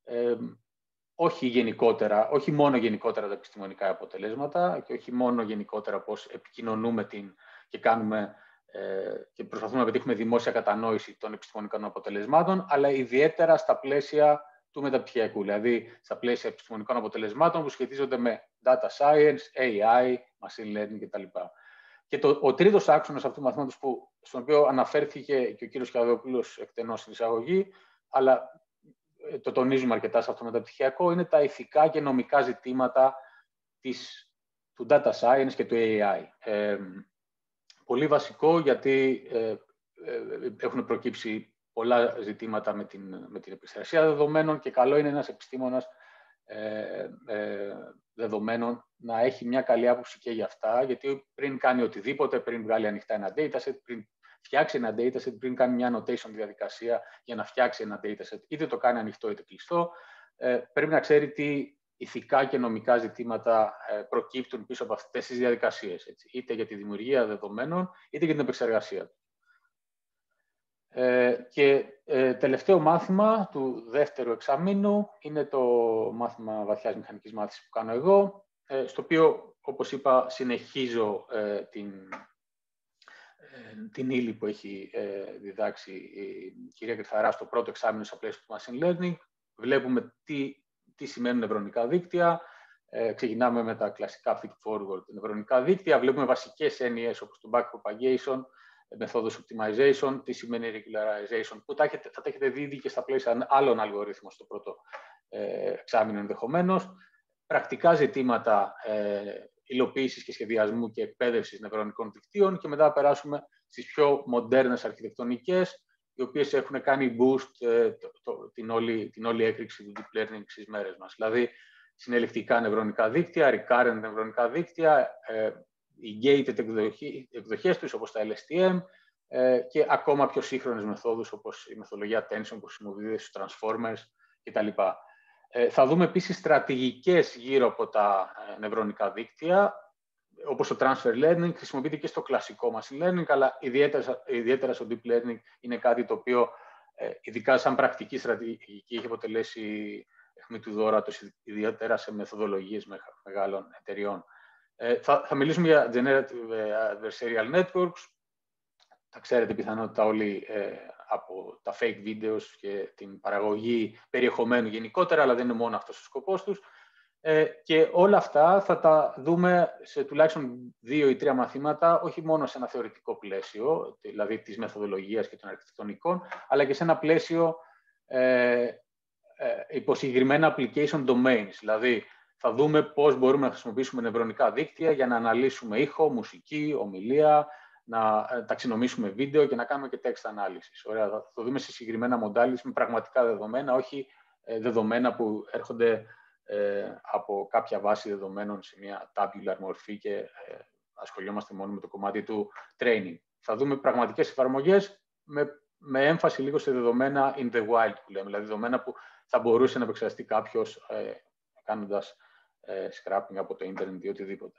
Speaker 3: όχι μόνο γενικότερα τα επιστημονικά αποτελέσματα και όχι μόνο γενικότερα πώς επικοινωνούμε την και προσπαθούμε να πετύχουμε δημόσια κατανόηση των επιστημονικών αποτελεσμάτων, αλλά ιδιαίτερα στα πλαίσια του μεταπτυχιακού, δηλαδή στα πλαίσια επιστημονικών αποτελεσμάτων που σχετίζονται με data science, AI, machine learning κτλ. Και ο τρίτος άξονας αυτού του μαθήματος, στον οποίο αναφέρθηκε και ο κύριος Κιαδόπουλος εκτενώς στην εισαγωγή, αλλά το τονίζουμε αρκετά σε αυτό το μεταπτυχιακό, είναι τα ηθικά και νομικά ζητήματα του data science και του AI. Πολύ βασικό, γιατί έχουν προκύψει πολλά ζητήματα με την επεξεργασία δεδομένων και καλό είναι ένας επιστήμονας δεδομένων να έχει μια καλή άποψη και για αυτά, γιατί πριν κάνει οτιδήποτε, πριν βγάλει ανοιχτά ένα dataset, πριν φτιάξει ένα dataset, πριν κάνει μια annotation διαδικασία για να φτιάξει ένα dataset, είτε το κάνει ανοιχτό είτε κλειστό, πρέπει να ξέρει τι ηθικά και νομικά ζητήματα προκύπτουν πίσω από αυτές τις διαδικασίες, έτσι, είτε για τη δημιουργία δεδομένων, είτε για την επεξεργασία του. Και τελευταίο μάθημα του δεύτερου εξαμήνου είναι το μάθημα βαθιάς μηχανικής μάθησης που κάνω εγώ, στο οποίο, όπως είπα, συνεχίζω την ύλη που έχει διδάξει η κυρία Κρυθαρά στο πρώτο εξάμηνο στα πλαίσια του machine learning. Βλέπουμε τι σημαίνουν νευρονικά δίκτυα. Ξεκινάμε με τα κλασικά feed-forward νευρονικά δίκτυα. Βλέπουμε βασικές έννοιες όπως το backpropagation, μεθόδους optimization, τι σημαίνει regularization, που θα τα έχετε δει ήδη και στα πλαίσια άλλων αλγορίθμων στο πρώτο εξάμηνο ενδεχομένως. Πρακτικά ζητήματα υλοποίησης και σχεδιασμού και εκπαίδευσης νευρονικών δικτύων και μετά περάσουμε στις πιο μοντέρνες αρχιτεκτονικές, οι οποίες έχουν κάνει boost την όλη έκρηξη του deep learning στις μέρες μας. Δηλαδή, συνελεκτικά νευρονικά δίκτυα, recurrent νευρονικά δίκτυα, οι gated εκδοχές τους, όπως τα LSTM, και ακόμα πιο σύγχρονες μεθόδους, όπως η μεθοδολογία Tension που χρησιμοποιείται στους transformers κτλ. Θα δούμε επίσης στρατηγικές γύρω από τα νευρονικά δίκτυα, όπως το transfer learning, χρησιμοποιείται και στο κλασικό machine learning, αλλά ιδιαίτερα στο deep learning είναι κάτι το οποίο, ειδικά σαν πρακτική στρατηγική, έχει αποτελέσει αιχμή του δώρατος, ιδιαίτερα σε μεθοδολογίες μεγάλων εταιριών. Θα μιλήσουμε για Generative Adversarial Networks. Θα ξέρετε πιθανότητα όλοι από τα fake videos και την παραγωγή περιεχομένου γενικότερα, αλλά δεν είναι μόνο αυτός ο σκοπός τους. Και όλα αυτά θα τα δούμε σε τουλάχιστον 2 ή 3 μαθήματα, όχι μόνο σε ένα θεωρητικό πλαίσιο, δηλαδή της μεθοδολογίας και των αρχιτεκτονικών, αλλά και σε ένα πλαίσιο υποσυγκεκριμένα application domains. Δηλαδή, θα δούμε πώς μπορούμε να χρησιμοποιήσουμε νευρονικά δίκτυα για να αναλύσουμε ήχο, μουσική, ομιλία, να ταξινομήσουμε βίντεο και να κάνουμε και text ανάλυσης. Ωραία, θα το δούμε σε συγκεκριμένα μοντάλια με πραγματικά δεδομένα, όχι δεδομένα που έρχονται από κάποια βάση δεδομένων σε μια tabular μορφή και ασχολιόμαστε μόνο με το κομμάτι του training. Θα δούμε πραγματικές εφαρμογές με έμφαση λίγο σε δεδομένα in the wild, που λέμε, δηλαδή δεδομένα που θα μπορούσε να επεξεργαστεί κάποιος κάνοντας scrapping από το ίντερνετ ή οτιδήποτε.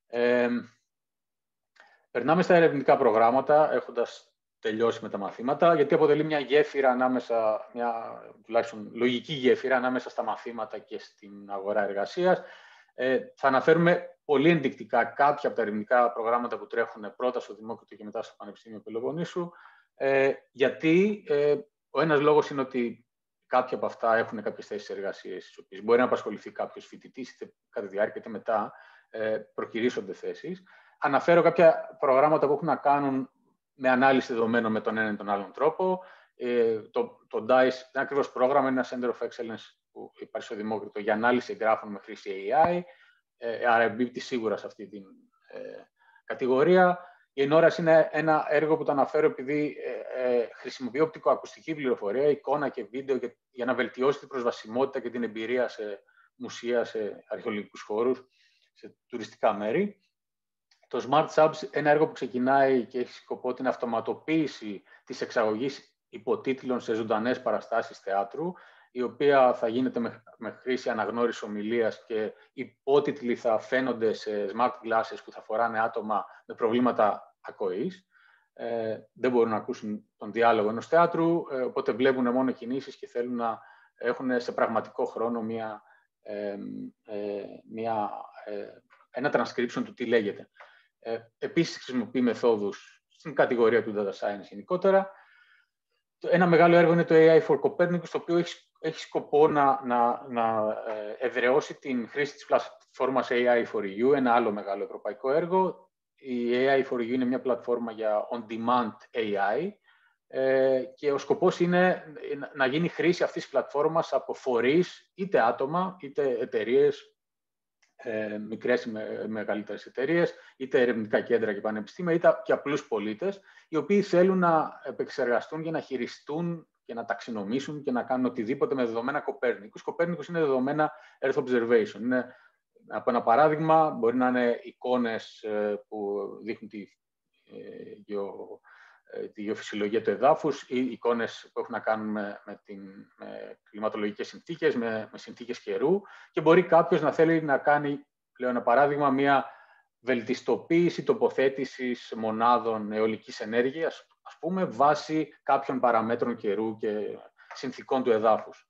Speaker 3: Περνάμε στα ερευνητικά προγράμματα, έχοντας τελειώσει με τα μαθήματα, γιατί αποτελεί μια γέφυρα ανάμεσα, μια τουλάχιστον λογική γέφυρα ανάμεσα στα μαθήματα και στην αγορά εργασίας. Θα αναφέρουμε πολύ ενδεικτικά κάποια από τα ερευνητικά προγράμματα που τρέχουν πρώτα στο Δημόκριτο και μετά στο Πανεπιστήμιο Πελοποννήσου, γιατί ο ένας λόγος είναι ότι κάποια από αυτά έχουν κάποιες θέσεις εργασίας, στις οποίες μπορεί να απασχοληθεί κάποιος φοιτητής, είτε κατά τη διάρκεια είτε μετά, προκυρήσονται θέσεις. Αναφέρω κάποια προγράμματα που έχουν να κάνουν με ανάλυση δεδομένων με τον έναν ή τον άλλον τρόπο. Το DICE, ένα ακριβώς πρόγραμμα, είναι ένα Center of Excellence που υπάρχει στο Δημόκριτο για ανάλυση εγγράφων με χρήση AI. Άρα εμπίπτει σίγουρα σε αυτή την κατηγορία. Η ενόραση είναι ένα έργο που το αναφέρω επειδή χρησιμοποιεί οπτικοακουστική πληροφορία, εικόνα και βίντεο για να βελτιώσει την προσβασιμότητα και την εμπειρία σε μουσεία, σε αρχαιολογικούς χώρους, σε τουριστικά μέρη. Το Smart Subs, ένα έργο που ξεκινάει και έχει σκοπό την αυτοματοποίηση της εξαγωγής υποτίτλων σε ζωντανές παραστάσεις θεάτρου, η οποία θα γίνεται με χρήση αναγνώρισης ομιλίας και υπότιτλοι θα φαίνονται σε smart glasses που θα φοράνε άτομα με προβλήματα ακοής. Δεν μπορούν να ακούσουν τον διάλογο ενός θεάτρου, οπότε βλέπουν μόνο κινήσεις και θέλουν να έχουν σε πραγματικό χρόνο ένα transcription του τι λέγεται. Επίσης, χρησιμοποιεί μεθόδους στην κατηγορία του Data Science γενικότερα. Ένα μεγάλο έργο είναι το AI for Copernicus, το οποίο έχει σκοπό να εδραιώσει την χρήση της πλατφόρμας AI for EU, ένα άλλο μεγάλο ευρωπαϊκό έργο. Η AI for EU είναι μια πλατφόρμα για on-demand AI και ο σκοπός είναι να γίνει χρήση αυτής της πλατφόρμας από φορείς, είτε άτομα, είτε εταιρείες, μικρές ή μεγαλύτερες εταιρείες, είτε ερευνητικά κέντρα και πανεπιστήμια, είτε και απλούς πολίτες, οι οποίοι θέλουν να επεξεργαστούν για να χειριστούν και να ταξινομήσουν και να κάνουν οτιδήποτε με δεδομένα Copernicus. Copernicus είναι δεδομένα Earth Observation. Είναι, από ένα παράδειγμα, μπορεί να είναι εικόνες που δείχνουν τη γεωφυσιολογία του εδάφους ή εικόνες που έχουν να κάνουν με κλιματολογικές συνθήκες, με συνθήκες καιρού, και μπορεί κάποιος να θέλει να κάνει, λέω ένα παράδειγμα, μια βελτιστοποίηση τοποθέτησης μονάδων αιωλικής ενέργειας, ας πούμε, βάσει κάποιων παραμέτρων καιρού και συνθήκων του εδάφους.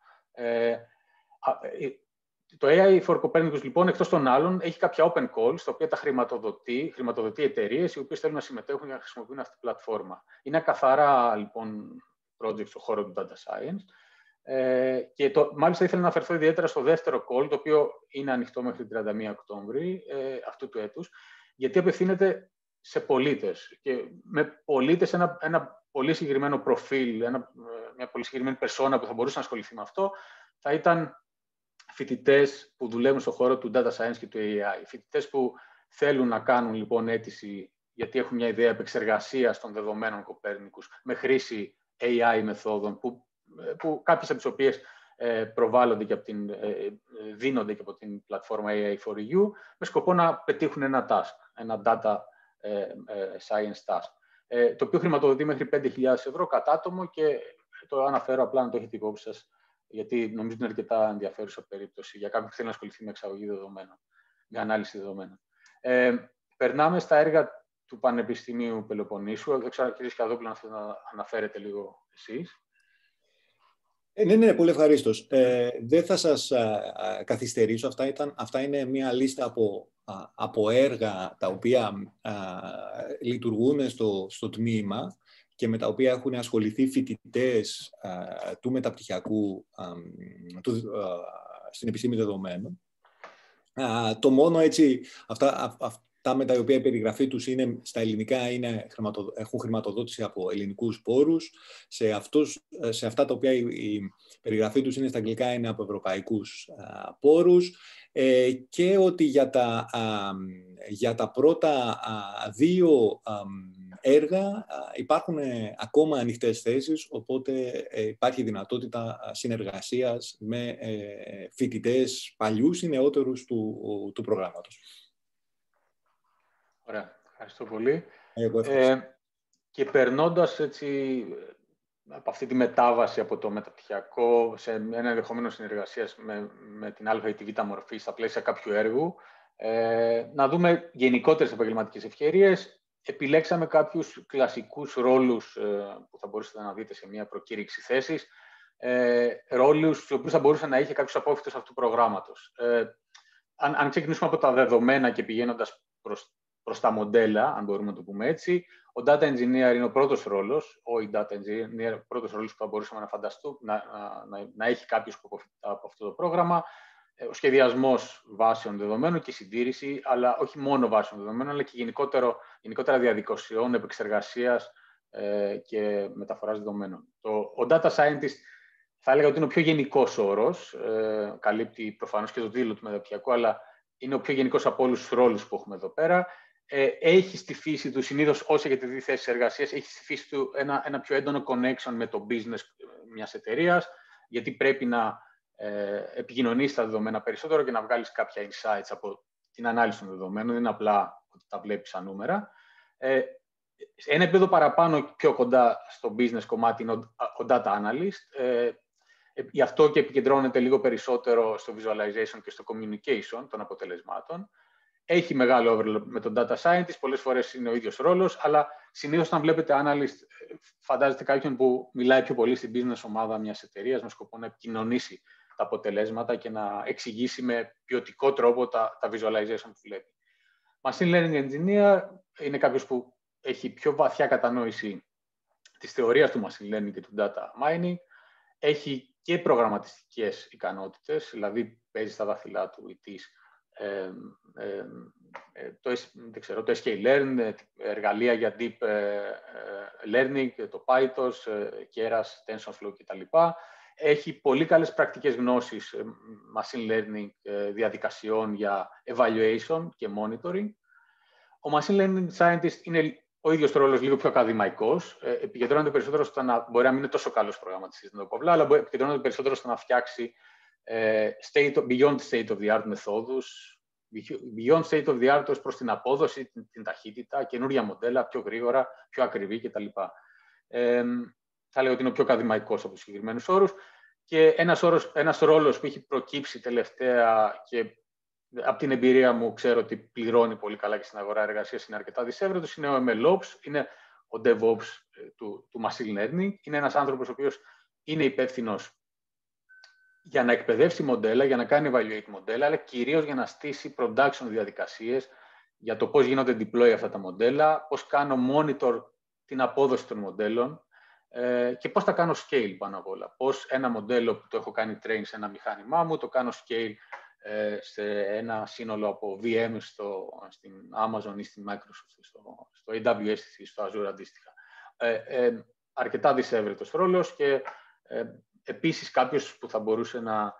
Speaker 3: Το AI for Copernicus, λοιπόν, εκτός των άλλων, έχει κάποια open calls, τα οποία τα χρηματοδοτεί εταιρείες, οι οποίες θέλουν να συμμετέχουν για να χρησιμοποιούν αυτή την πλατφόρμα. Είναι καθαρά, λοιπόν, project στον χώρο του Data Science. Και μάλιστα ήθελα να αναφερθώ ιδιαίτερα στο δεύτερο call, το οποίο είναι ανοιχτό μέχρι 31 Οκτώβρη αυτού του έτους, γιατί απευθύνεται σε πολίτες. Και με πολίτες ένα πολύ συγκεκριμένο προφίλ, μια πολύ συγκεκριμένη περσόνα που θα μπορούσε να ασχοληθεί με αυτό, θα ήταν φοιτητές που δουλεύουν στον χώρο του Data Science και του AI. Φοιτητές που θέλουν να κάνουν, λοιπόν, αίτηση γιατί έχουν μια ιδέα επεξεργασίας των δεδομένων Copernicus με χρήση AI μεθόδων, που κάποιες από τις οποίες προβάλλονται και δίνονται και από την πλατφόρμα AI for EU, με σκοπό να πετύχουν ένα task, ένα data science task, το οποίο χρηματοδοτεί μέχρι 5.000 ευρώ κατά άτομο, και το αναφέρω απλά να το έχετε υπόψη σας, γιατί νομίζω είναι αρκετά ενδιαφέρουσα περίπτωση για κάποιον που θέλει να ασχοληθεί με εξαγωγή δεδομένων, με ανάλυση δεδομένων. Περνάμε στα έργα του Πανεπιστημίου Πελοποννήσου. Δεν ξέρω, κύριε Σκιαδόπουλο, αν θέλετε να αναφέρετε λίγο εσείς.
Speaker 2: Ναι, πολύ ευχαρίστως. Δεν θα σας καθυστερήσω. Αυτά είναι μια λίστα από έργα τα οποία λειτουργούν στο τμήμα και με τα οποία έχουν ασχοληθεί φοιτητές του μεταπτυχιακού στην επιστήμη δεδομένων. Το μόνο έτσι, αυτά με τα οποία η περιγραφή τους είναι στα ελληνικά έχουν χρηματοδότηση από ελληνικούς πόρους. Σε αυτά τα οποία η περιγραφή τους είναι στα αγγλικά είναι από ευρωπαϊκούς πόρους. Και ότι για τα πρώτα δύο έργα υπάρχουν ακόμα ανοιχτές θέσεις, οπότε υπάρχει δυνατότητα συνεργασίας με φοιτητές παλιούς ή νεότερους του προγράμματος.
Speaker 3: Ωραία, ευχαριστώ πολύ. Και περνώντας έτσι από αυτή τη μετάβαση από το μεταπτυχιακό σε ένα ενδεχόμενο συνεργασίας με την α ή τη β μορφή στα πλαίσια κάποιου έργου, να δούμε γενικότερες επαγγελματικές ευκαιρίες. Επιλέξαμε κάποιους κλασικούς ρόλους που θα μπορούσατε να δείτε σε μια προκήρυξη θέσης, ρόλους στους οποίους θα μπορούσε να είχε κάποιος απόφοιτος αυτού του προγράμματος. Αν ξεκινήσουμε από τα δεδομένα και πηγαίνοντας προς τα μοντέλα, αν μπορούμε να το πούμε έτσι, ο data engineer είναι ο πρώτος ρόλος, ο πρώτος ρόλος που θα μπορούσαμε να φανταστούμε να έχει κάποιος από αυτό το πρόγραμμα. Ο σχεδιασμός βάσεων δεδομένων και η συντήρηση, αλλά όχι μόνο βάσεων δεδομένων, αλλά και γενικότερα διαδικασιών επεξεργασίας και μεταφοράς δεδομένων. Ο data scientist θα έλεγα ότι είναι ο πιο γενικός όρος, καλύπτει προφανώς και το τίτλο του μεταπτυχιακού, αλλά είναι ο πιο γενικός από όλους τους ρόλους που έχουμε εδώ πέρα. Έχει στη φύση του, συνήθως όσο για τη δει θέση εργασίας, έχει στη φύση του ένα πιο έντονο connection με το business μιας εταιρείας, γιατί πρέπει να επικοινωνείς τα δεδομένα περισσότερο και να βγάλεις κάποια insights από την ανάλυση των δεδομένων. Δεν είναι απλά ότι τα βλέπεις σαν νούμερα. Ένα επίπεδο παραπάνω, πιο κοντά στο business κομμάτι, είναι ο data analyst. Γι' αυτό και επικεντρώνεται λίγο περισσότερο στο visualization και στο communication των αποτελεσμάτων. Έχει μεγάλο overlap με τον data scientist, πολλές φορές είναι ο ίδιος ρόλος, αλλά συνήθως όταν βλέπετε analyst, φαντάζεστε κάποιον που μιλάει πιο πολύ στην business ομάδα μιας εταιρείας με σκοπό να επικοινωνήσει τα αποτελέσματα και να εξηγήσει με ποιοτικό τρόπο τα visualization που βλέπει. Machine Learning Engineer είναι κάποιος που έχει πιο βαθιά κατανόηση της θεωρίας του Machine Learning και του Data Mining. Έχει και προγραμματιστικές ικανότητες, δηλαδή παίζει στα δάχτυλά του ή της το sklearn, εργαλεία για deep learning, το PyTorch, Keras, TensorFlow κτλ. Έχει πολύ καλές πρακτικές γνώσεις machine learning διαδικασιών για evaluation και monitoring. Ο machine learning scientist είναι ο ίδιος ρόλος λίγο πιο ακαδημαϊκός. Επικεντρώνεται περισσότερο στο να μπορεί να μην είναι τόσο καλός προγραμματιστής, να το πω απλά, αλλά επικεντρώνεται περισσότερο στο να φτιάξει beyond state of the art μεθόδους, beyond state of the art ως προς την απόδοση, την ταχύτητα, καινούργια μοντέλα, πιο γρήγορα, πιο ακριβή κτλ. Θα λέω ότι είναι ο πιο ακαδημαϊκός από τους συγκεκριμένους όρους. Και ένας ρόλος που έχει προκύψει τελευταία και από την εμπειρία μου ξέρω ότι πληρώνει πολύ καλά και στην αγορά εργασίας, είναι αρκετά δισεύρετος, είναι ο MLOps, είναι ο DevOps του Machine Learning. Είναι ένας άνθρωπος ο οποίος είναι υπεύθυνος για να εκπαιδεύσει μοντέλα, για να κάνει evaluate μοντέλα, αλλά κυρίως για να στήσει production διαδικασίες, για το πώς γίνονται deploy αυτά τα μοντέλα, πώς κάνω monitor την απόδοση των μοντέλων και πώς τα κάνω scale πάνω απ' όλα. Πώς ένα μοντέλο που το έχω κάνει train σε ένα μηχάνημά μου, το κάνω scale σε ένα σύνολο από VMs στην Amazon ή στην Microsoft, στο AWS ή στο Azure αντίστοιχα. Αρκετά δισεύρετος ρόλος και επίσης κάποιος που θα μπορούσε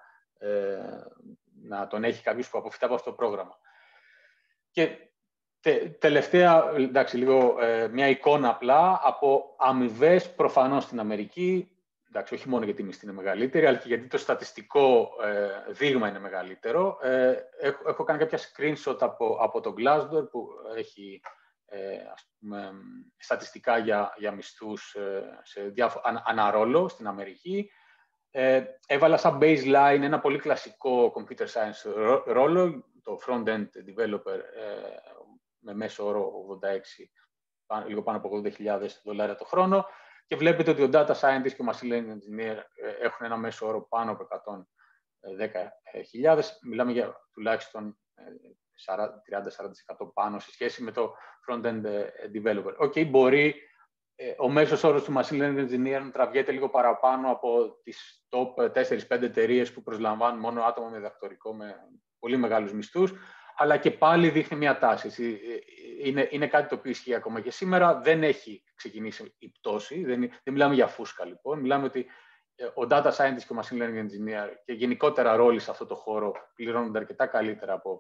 Speaker 3: να τον έχει κάποιος που αποφυτά από αυτό το πρόγραμμα. Και τελευταία, εντάξει, λίγο μια εικόνα απλά από αμοιβές προφανώς στην Αμερική. Εντάξει, όχι μόνο γιατί η μισθή είναι μεγαλύτερη, αλλά και γιατί το στατιστικό δείγμα είναι μεγαλύτερο. Έχω κάνει κάποια screenshot από το Glassdoor που έχει ας πούμε, στατιστικά για μισθούς σε αναρόλο στην Αμερική. Έβαλα σαν baseline ένα πολύ κλασικό computer science ρόλο, το front-end developer με μέσο όρο 86, λίγο πάνω από $80,000 το χρόνο. Και βλέπετε ότι ο data scientist και ο machine learning engineer έχουν ένα μέσο όρο πάνω από 110,000. Μιλάμε για τουλάχιστον 30-40% πάνω σε σχέση με το front-end developer. Μπορεί ο μέσος όρος του machine learning engineer να τραβιέται λίγο παραπάνω από τις top 4-5 εταιρείες που προσλαμβάνουν μόνο άτομα με διδακτορικό με πολύ μεγάλους μισθούς, αλλά και πάλι δείχνει μια τάση. Είναι κάτι το οποίο ισχύει ακόμα και σήμερα. Δεν έχει ξεκινήσει η πτώση. Δεν μιλάμε για φούσκα, λοιπόν. Μιλάμε ότι ο data scientist και ο machine learning engineer και γενικότερα ρόλοι σε αυτό το χώρο πληρώνονται αρκετά καλύτερα από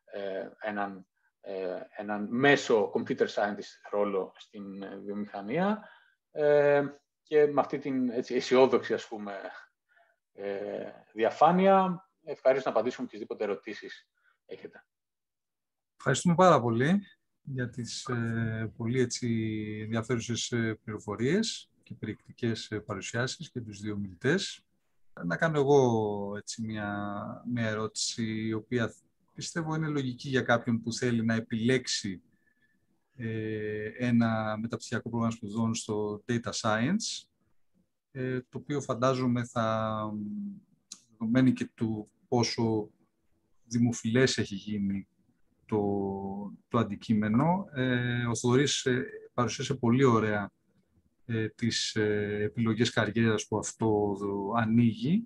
Speaker 3: έναν μέσο computer scientist ρόλο στην βιομηχανία. Και με αυτή την αισιόδοξη, ας πούμε, διαφάνεια, ευχαριστώ να απαντήσουμε οποιασδήποτε ερωτήσεις έχετε.
Speaker 1: Ευχαριστούμε πάρα πολύ για τις πολύ ενδιαφέρουσες πληροφορίες και περιεκτικές παρουσιάσεις και τους δύο μιλητές. Να κάνω εγώ μια ερώτηση, η οποία πιστεύω είναι λογική για κάποιον που θέλει να επιλέξει ένα μεταπτυχιακό πρόγραμμα σπουδών στο Data Science, το οποίο φαντάζομαι δεδομένη και του πόσο δημοφιλές έχει γίνει το αντικείμενο. Ο Θοδωρής παρουσίασε πολύ ωραία τις επιλογές καριέρας που αυτό ανοίγει.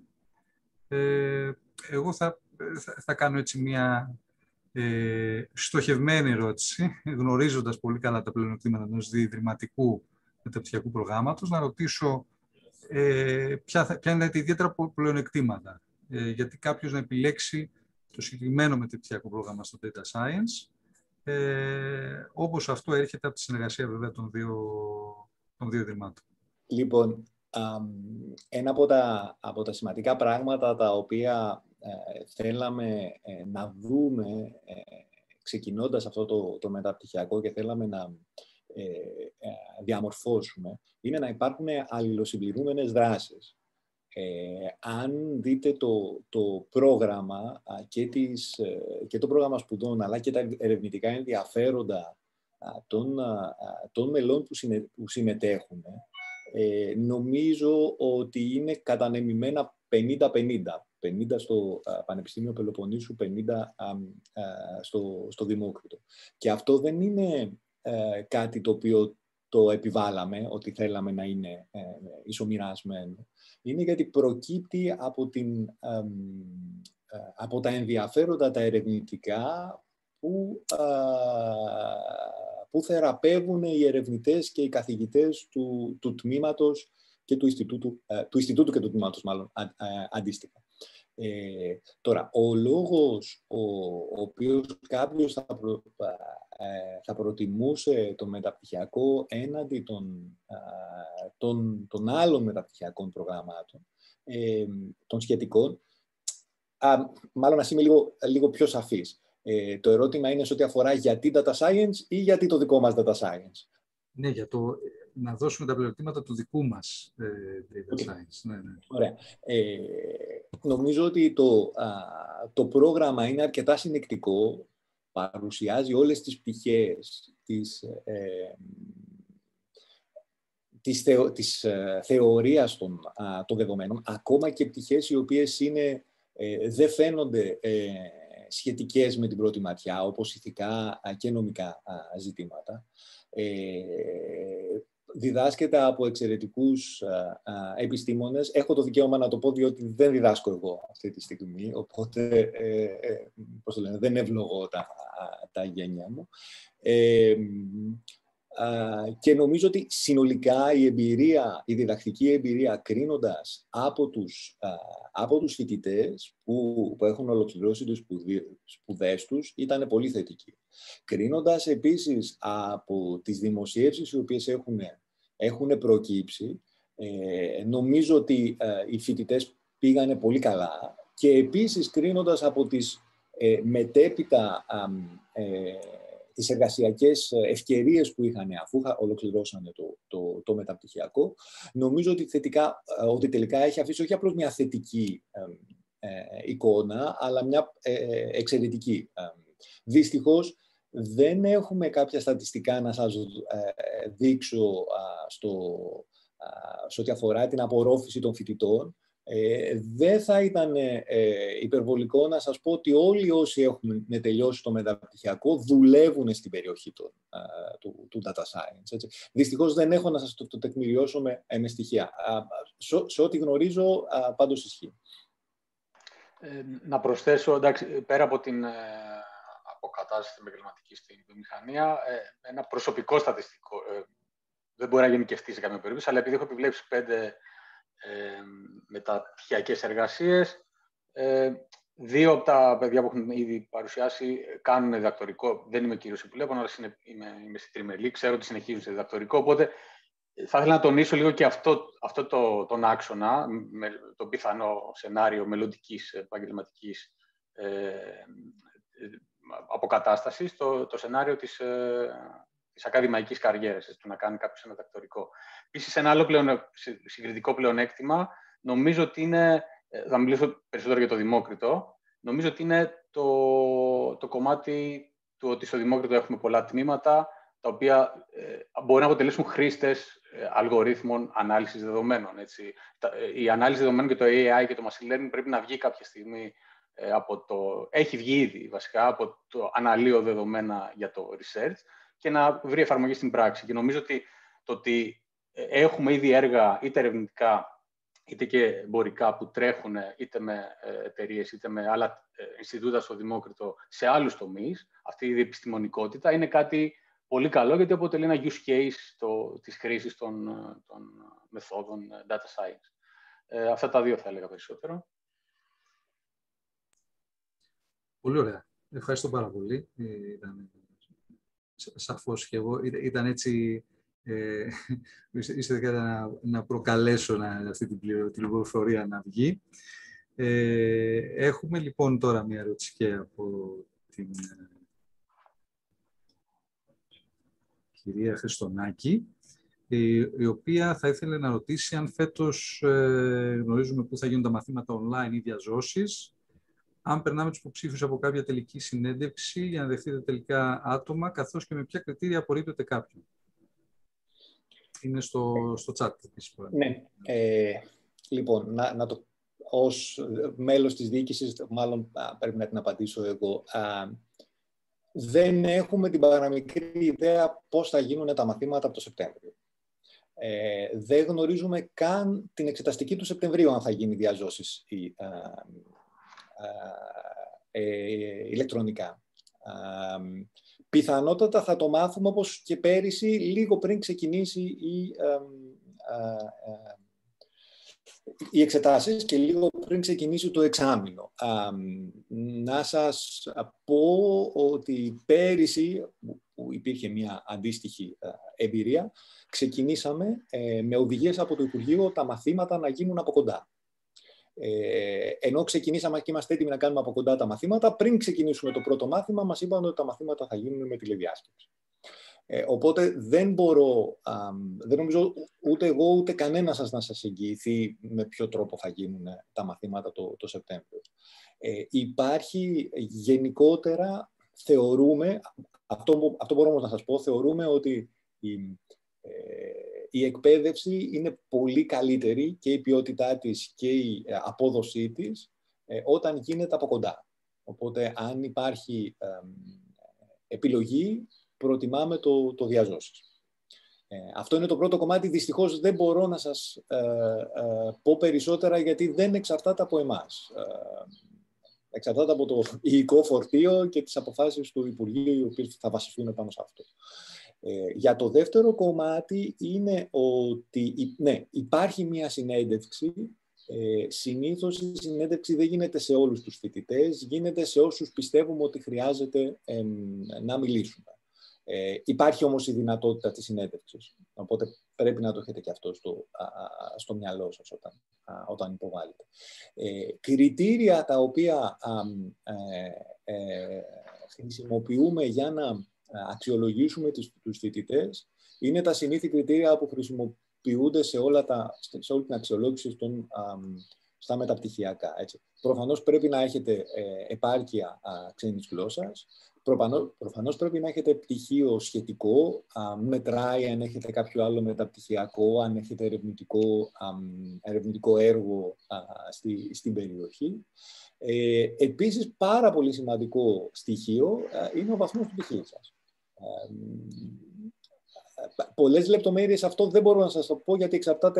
Speaker 1: Εγώ θα κάνω μια στοχευμένη ερώτηση, γνωρίζοντας πολύ καλά τα πλεονεκτήματα ενός διευρυματικού μεταπτυχιακού προγράμματος, να ρωτήσω ποια είναι τα ιδιαίτερα πλεονεκτήματα. Γιατί κάποιος να επιλέξει το συγκεκριμένο μεταπτυχιακό πρόγραμμα στο Data Science, όπως αυτό έρχεται από τη συνεργασία βέβαια των δύο ιδρυμάτων.
Speaker 2: Λοιπόν, ένα από τα σημαντικά πράγματα τα οποία θέλαμε να δούμε ξεκινώντας αυτό το μεταπτυχιακό και θέλαμε να διαμορφώσουμε, είναι να υπάρχουν αλληλοσυμπληρούμενες δράσεις. Αν δείτε το πρόγραμμα και το πρόγραμμα σπουδών, αλλά και τα ερευνητικά ενδιαφέροντα των μελών που συμμετέχουν, νομίζω ότι είναι κατανεμημένα 50-50. 50 στο Πανεπιστήμιο Πελοποννήσου, 50 στο Δημόκριτο. Και αυτό δεν είναι κάτι το οποίο το επιβάλαμε, ότι θέλαμε να είναι ισομοιρασμένο. Είναι γιατί προκύπτει από τα ενδιαφέροντα τα ερευνητικά που θεραπεύουν οι ερευνητές και οι καθηγητές του τμήματος και του Ινστιτούτου και του τμήματος, μάλλον, αντίστοιχα. Τώρα, ο λόγος ο οποίος κάποιος θα προτιμούσε το μεταπτυχιακό έναντι των άλλων μεταπτυχιακών προγραμμάτων, των σχετικών, μάλλον να είμαι λίγο πιο σαφής. Το ερώτημα είναι σε ό,τι αφορά γιατί data science ή γιατί το δικό μας data science.
Speaker 1: Ναι, για να δώσουμε τα πλεονεκτήματα του δικού μας data science. Ναι, ναι.
Speaker 2: Ωραία. Νομίζω ότι το πρόγραμμα είναι αρκετά συνεκτικό, παρουσιάζει όλες τις πτυχές της θεωρίας των δεδομένων, ακόμα και πτυχές οι οποίες δεν φαίνονται σχετικές με την πρώτη ματιά, όπως ηθικά και νομικά ζητήματα. Διδάσκεται από εξαιρετικούς επιστήμονες. Έχω το δικαίωμα να το πω, διότι δεν διδάσκω εγώ αυτή τη στιγμή, οπότε δεν ευλογώ τα γένια μου. Και νομίζω ότι συνολικά η διδακτική εμπειρία, κρίνοντας από τους φοιτητές που έχουν ολοκληρώσει τις σπουδές τους, ήταν πολύ θετική. Κρίνοντας επίσης από τις δημοσιεύσεις οι οποίες έχουν προκύψει, νομίζω ότι οι φοιτητές πήγανε πολύ καλά. Και επίσης κρίνοντας από τις μετέπειτα τις εργασιακές ευκαιρίες που είχαν αφού ολοκληρώσανε το μεταπτυχιακό, νομίζω ότι τελικά έχει αφήσει όχι απλώς μια θετική εικόνα, αλλά μια εξαιρετική. Δυστυχώς, δεν έχουμε κάποια στατιστικά να σας δείξω σε ό,τι αφορά την απορρόφηση των φοιτητών. Δεν θα ήταν υπερβολικό να σας πω ότι όλοι όσοι έχουν τελειώσει το μεταπτυχιακό δουλεύουν στην περιοχή του data science. Έτσι. Δυστυχώς δεν έχω να σας το τεκμηριώσω με στοιχεία. Σε ό,τι γνωρίζω, πάντως ισχύει.
Speaker 3: Να προσθέσω, εντάξει, πέρα από την αποκατάσταση επαγγελματική στην βιομηχανία, ένα προσωπικό στατιστικό, δεν μπορεί να γενικευτεί σε καμία περίπτωση, αλλά επειδή έχω επιβλέψει 5 μεταπτυχιακές εργασίες, 2 από τα παιδιά που έχουν ήδη παρουσιάσει κάνουν διδακτορικό. Δεν είμαι κύριος επιλέγων, αλλά είμαι στη τριμελή, ξέρω ότι συνεχίζουν σε διδακτορικό, οπότε θα ήθελα να τονίσω λίγο και αυτό τον άξονα, το πιθανό σενάριο μελλοντικής επαγγελματικής αποκατάστασης, το σενάριο της ακαδημαϊκής καριέρας, του να κάνει κάποιος ένα διδακτορικό. Επίσης, ένα άλλο συγκριτικό πλεονέκτημα, νομίζω ότι είναι, θα μιλήσω περισσότερο για το Δημόκριτο, νομίζω ότι είναι το κομμάτι του ότι στο Δημόκριτο έχουμε πολλά τμήματα, τα οποία μπορεί να αποτελέσουν χρήστες αλγορίθμων ανάλυσης δεδομένων. Έτσι. Η ανάλυση δεδομένων και το AI και το machine learning πρέπει να βγει κάποια στιγμή έχει βγει ήδη βασικά από το αναλύω δεδομένα για το research και να βρει εφαρμογή στην πράξη. Και νομίζω ότι το ότι έχουμε ήδη έργα είτε ερευνητικά είτε και εμπορικά που τρέχουν είτε με εταιρείες είτε με άλλα Ινστιτούτα στο Δημόκριτο σε άλλους τομείς, αυτή η επιστημονικότητα είναι κάτι πολύ καλό γιατί αποτελεί ένα use case της χρήσης των μεθόδων data science. Αυτά τα 2 θα έλεγα περισσότερο.
Speaker 1: Πολύ ωραία. Ευχαριστώ πάρα πολύ. Σαφώς και εγώ. Ήταν έτσι... ήθελα να προκαλέσω αυτή την πληροφορία να βγει. Έχουμε λοιπόν τώρα μια ερώτηση και από την κυρία Χριστονάκη, η οποία θα ήθελε να ρωτήσει αν φέτος γνωρίζουμε πού θα γίνουν τα μαθήματα online ή διαζώσεις, αν περνάμε τους υποψήφιους από κάποια τελική συνέντευξη για να δεχτείτε τελικά άτομα, καθώς και με ποια κριτήρια απορρίπτεται κάποιον. Είναι στο chat.
Speaker 2: Ναι. Λοιπόν, ως μέλος της διοίκησης, μάλλον πρέπει να την απαντήσω εγώ, δεν έχουμε την παραμικρή ιδέα πώς θα γίνουν τα μαθήματα από το Σεπτέμβριο. Δεν γνωρίζουμε καν την εξεταστική του Σεπτεμβρίου αν θα γίνει διαζώσεις ηλεκτρονικά. Πιθανότατα θα το μάθουμε όπως και πέρυσι, λίγο πριν ξεκινήσει οι εξετάσεις και λίγο πριν ξεκινήσει το εξάμηνο. Να σας πω ότι πέρυσι, που υπήρχε μια αντίστοιχη εμπειρία, ξεκινήσαμε με οδηγίες από το Υπουργείο τα μαθήματα να γίνουν από κοντά. Ενώ ξεκινήσαμε και είμαστε έτοιμοι να κάνουμε από κοντά τα μαθήματα, πριν ξεκινήσουμε το πρώτο μάθημα, μας είπαν ότι τα μαθήματα θα γίνουν με τηλεδιάσκεψη. Οπότε δεν νομίζω ούτε εγώ ούτε κανένα σας να σας εγγυηθεί με ποιο τρόπο θα γίνουν τα μαθήματα το Σεπτέμβριο. Υπάρχει γενικότερα, θεωρούμε, αυτό μπορώ όμως να σας πω, θεωρούμε ότι η εκπαίδευση είναι πολύ καλύτερη και η ποιότητά της και η απόδοσή της όταν γίνεται από κοντά. Οπότε αν υπάρχει επιλογή, προτιμάμε το διαζώσεις. Αυτό είναι το πρώτο κομμάτι. Δυστυχώς δεν μπορώ να σας πω περισσότερα γιατί δεν εξαρτάται από εμάς. Εξαρτάται από το υλικό φορτίο και τις αποφάσεις του Υπουργείου, οι οποίες θα βασιστούν πάνω σε αυτό. Για το δεύτερο κομμάτι είναι ότι ναι, υπάρχει μια συνέντευξη. Συνήθως η συνέντευξη δεν γίνεται σε όλους τους φοιτητές, γίνεται σε όσους πιστεύουμε ότι χρειάζεται να μιλήσουμε. Υπάρχει όμως η δυνατότητα της συνέντευξης, οπότε πρέπει να το έχετε και αυτό στο μυαλό σας όταν υποβάλλετε. Κριτήρια τα οποία χρησιμοποιούμε για να αξιολογήσουμε τους φοιτητές είναι τα συνήθη κριτήρια που χρησιμοποιούνται σε όλη την αξιολόγηση στα μεταπτυχιακά. Έτσι. Προφανώς πρέπει να έχετε επάρκεια ξένης γλώσσας. Προφανώς πρέπει να έχετε πτυχίο σχετικό, μετράει αν έχετε κάποιο άλλο μεταπτυχιακό, αν έχετε ερευνητικό έργο στην περιοχή. Επίσης, πάρα πολύ σημαντικό στοιχείο είναι ο βαθμός του πτυχίου σας. Πολλές λεπτομέρειες αυτό δεν μπορώ να σας το πω γιατί εξαρτάται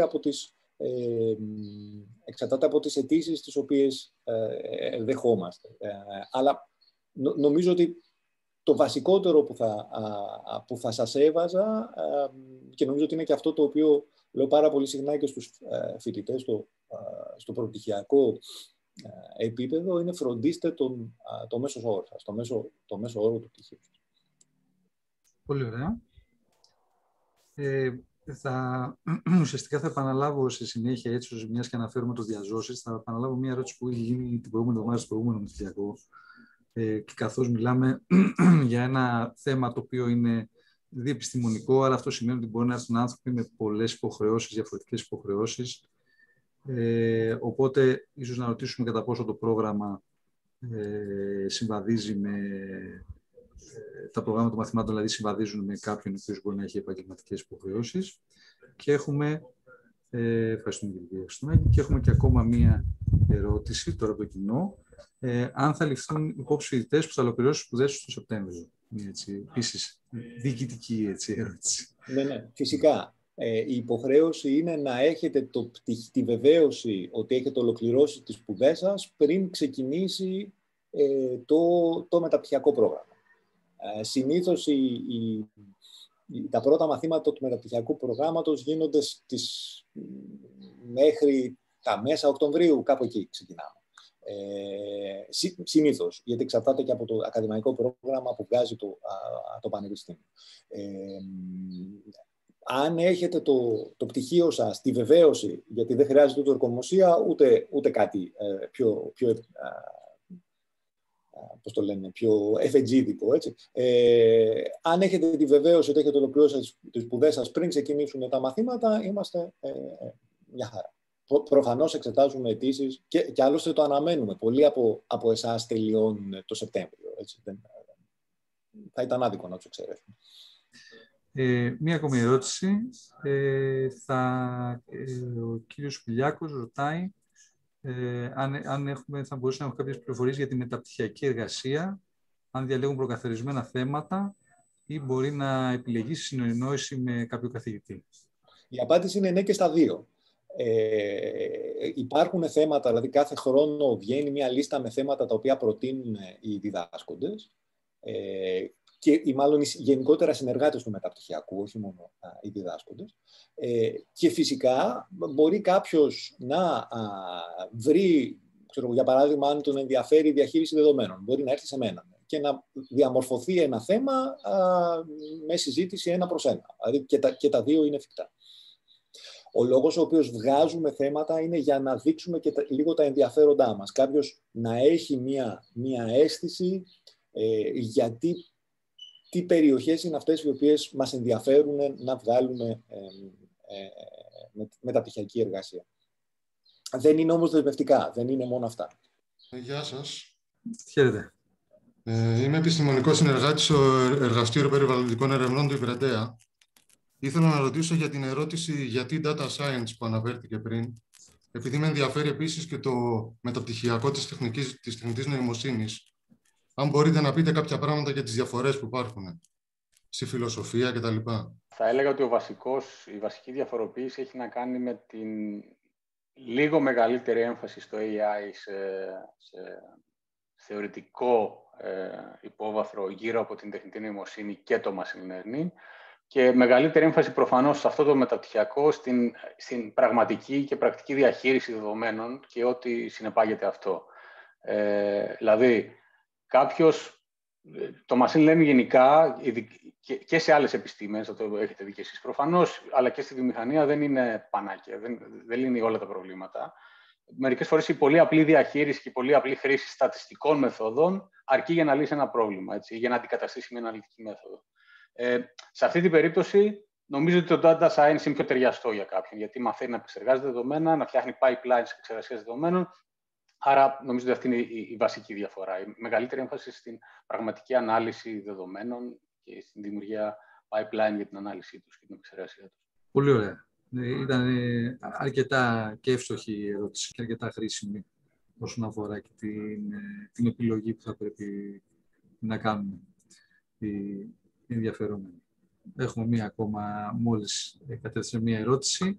Speaker 2: από τις αιτήσεις τις οποίες δεχόμαστε. Αλλά νομίζω ότι το βασικότερο που θα σας έβαζα και νομίζω ότι είναι και αυτό το οποίο λέω πάρα πολύ συχνά και στους φοιτητές στο προπτυχιακό επίπεδο είναι φροντίστε το μέσο όρο σας, το μέσο όρο του πτυχίου.
Speaker 1: Πολύ ωραία. Ουσιαστικά θα επαναλάβω σε συνέχεια, έτσι, μιας και αναφέρουμε το διαζώσεις, θα επαναλάβω μια ερώτηση που είχε γίνει την προηγούμενη εβδομάδα στο προηγούμενο μαθητιακό. Και καθώς μιλάμε για ένα θέμα το οποίο είναι διεπιστημονικό, άρα αυτό σημαίνει ότι μπορεί να έρθουν άνθρωποι με πολλές υποχρεώσεις, διαφορετικές υποχρεώσεις. Οπότε, ίσως να ρωτήσουμε κατά πόσο το πρόγραμμα συμβαδίζει με τα προγράμματα των μαθημάτων, δηλαδή συμβαδίζουν με κάποιον ο οποίος μπορεί να έχει επαγγελματικές υποχρεώσεις. Και έχουμε, ευχαριστούμε κύριε Χριστουνάκη, και έχουμε και ακόμα μία ερώτηση τώρα από το κοινό. Αν θα ληφθούν υπόψη φοιτητές που θα ολοκληρώσουν σπουδές τους το Σεπτέμβριο. Επίσης, διοικητική ερώτηση.
Speaker 2: Ναι, φυσικά. Η υποχρέωση είναι να έχετε τη βεβαίωση ότι έχετε ολοκληρώσει τις σπουδές σας πριν ξεκινήσει το μεταπτυχιακό πρόγραμμα. Συνήθως τα πρώτα μαθήματα του μεταπτυχιακού προγράμματος γίνονται μέχρι τα μέσα Οκτωβρίου, κάπου εκεί ξεκινάμε. Συνήθως, γιατί εξαρτάται και από το ακαδημαϊκό πρόγραμμα που βγάζει το Πανεπιστήμιο. Αν έχετε το πτυχίο σας, τη βεβαίωση, γιατί δεν χρειάζεται ούτε ορκομοσία, ούτε κάτι πιο εφετζίδικο, έτσι. Αν έχετε τη βεβαίωση ότι έχετε ολοκληρώσει τις σπουδές σας πριν ξεκινήσουν τα μαθήματα, είμαστε μια χαρά. Προφανώς εξετάζουμε αιτήσεις και άλλωστε το αναμένουμε. Πολλοί από εσάς τελειώνουν το Σεπτέμβριο. Έτσι. Θα ήταν άδικο να τους εξαιρέσουμε.
Speaker 1: Μία ακόμη ερώτηση. Ο κύριος Πηλιάκος ρωτάει θα μπορούσαμε να έχουμε κάποιες πληροφορίες για τη μεταπτυχιακή εργασία, αν διαλέγουν προκαθορισμένα θέματα ή μπορεί να επιλεγεί στη συνεννόηση με κάποιο καθηγητή.
Speaker 2: Η απάντηση είναι ναι και στα δύο. Υπάρχουν θέματα, δηλαδή κάθε χρόνο βγαίνει μια λίστα με θέματα τα οποία προτείνουν οι διδάσκοντες ή μάλλον γενικότερα συνεργάτες του μεταπτυχιακού, όχι μόνο οι διδάσκοντες. Και φυσικά μπορεί κάποιος να βρει, για παράδειγμα, αν τον ενδιαφέρει η διαχείριση δεδομένων, μπορεί να έρθει σε μένα και να διαμορφωθεί ένα θέμα με συζήτηση 1-1. Δηλαδή και τα δύο είναι εφικτά. Ο λόγος ο οποίος βγάζουμε θέματα είναι για να δείξουμε και λίγο τα ενδιαφέροντά μας. Κάποιος να έχει μία αίσθηση γιατί τι περιοχές είναι αυτές οι οποίες μας ενδιαφέρουν να βγάλουμε μεταπτυχιακή εργασία. Δεν είναι όμως δεσμευτικά, δεν είναι μόνο αυτά.
Speaker 4: Γεια σας.
Speaker 1: Χαίρετε.
Speaker 4: Είμαι επιστημονικός συνεργάτης στο Εργαστήριο Περιβαλλοντικών Ερευνών του Ηπηρετέα. Ήθελα να ρωτήσω για την ερώτηση γιατί data science που αναφέρθηκε πριν, επειδή με ενδιαφέρει επίσης και το μεταπτυχιακό της τεχνητής νοημοσύνης. Αν μπορείτε να πείτε κάποια πράγματα για τις διαφορές που υπάρχουν στη φιλοσοφία κτλ.
Speaker 3: Θα έλεγα ότι η βασική διαφοροποίηση έχει να κάνει με την λίγο μεγαλύτερη έμφαση στο AI σε θεωρητικό υπόβαθρο γύρω από την τεχνητή νοημοσύνη και το machine learning και μεγαλύτερη έμφαση προφανώς σε αυτό το μεταπτυχιακό στην πραγματική και πρακτική διαχείριση δεδομένων και ό,τι συνεπάγεται αυτό. Δηλαδή, το machine learning γενικά και σε άλλες επιστήμες, θα το έχετε δει και εσείς προφανώς, αλλά και στη βιομηχανία δεν είναι πανάκια, δεν λύνει όλα τα προβλήματα. Μερικές φορές η πολύ απλή διαχείριση και η πολύ απλή χρήση στατιστικών μεθόδων αρκεί για να λύσει ένα πρόβλημα, έτσι, για να αντικαταστήσει μια αναλυτική μέθοδο. Σε αυτή την περίπτωση, νομίζω ότι το data science είναι πιο ταιριαστό για κάποιον, γιατί μαθαίνει να επεξεργάζεται δεδομένα, να φτιάχνει pipelines επεξεργασίας δεδομένων. Άρα, νομίζω ότι αυτή είναι η βασική διαφορά. Η μεγαλύτερη έμφαση στην πραγματική ανάλυση δεδομένων και στην δημιουργία pipeline για την ανάλυση τους και την επεξεργασία τους.
Speaker 1: Πολύ ωραία. Ήταν αρκετά και εύστοχη η ερώτηση και αρκετά χρήσιμη όσον αφορά και την επιλογή που θα πρέπει να κάνουμε οι ενδιαφερόμενοι. Έχουμε μία ακόμα, μόλις κατέθεσε μία ερώτηση.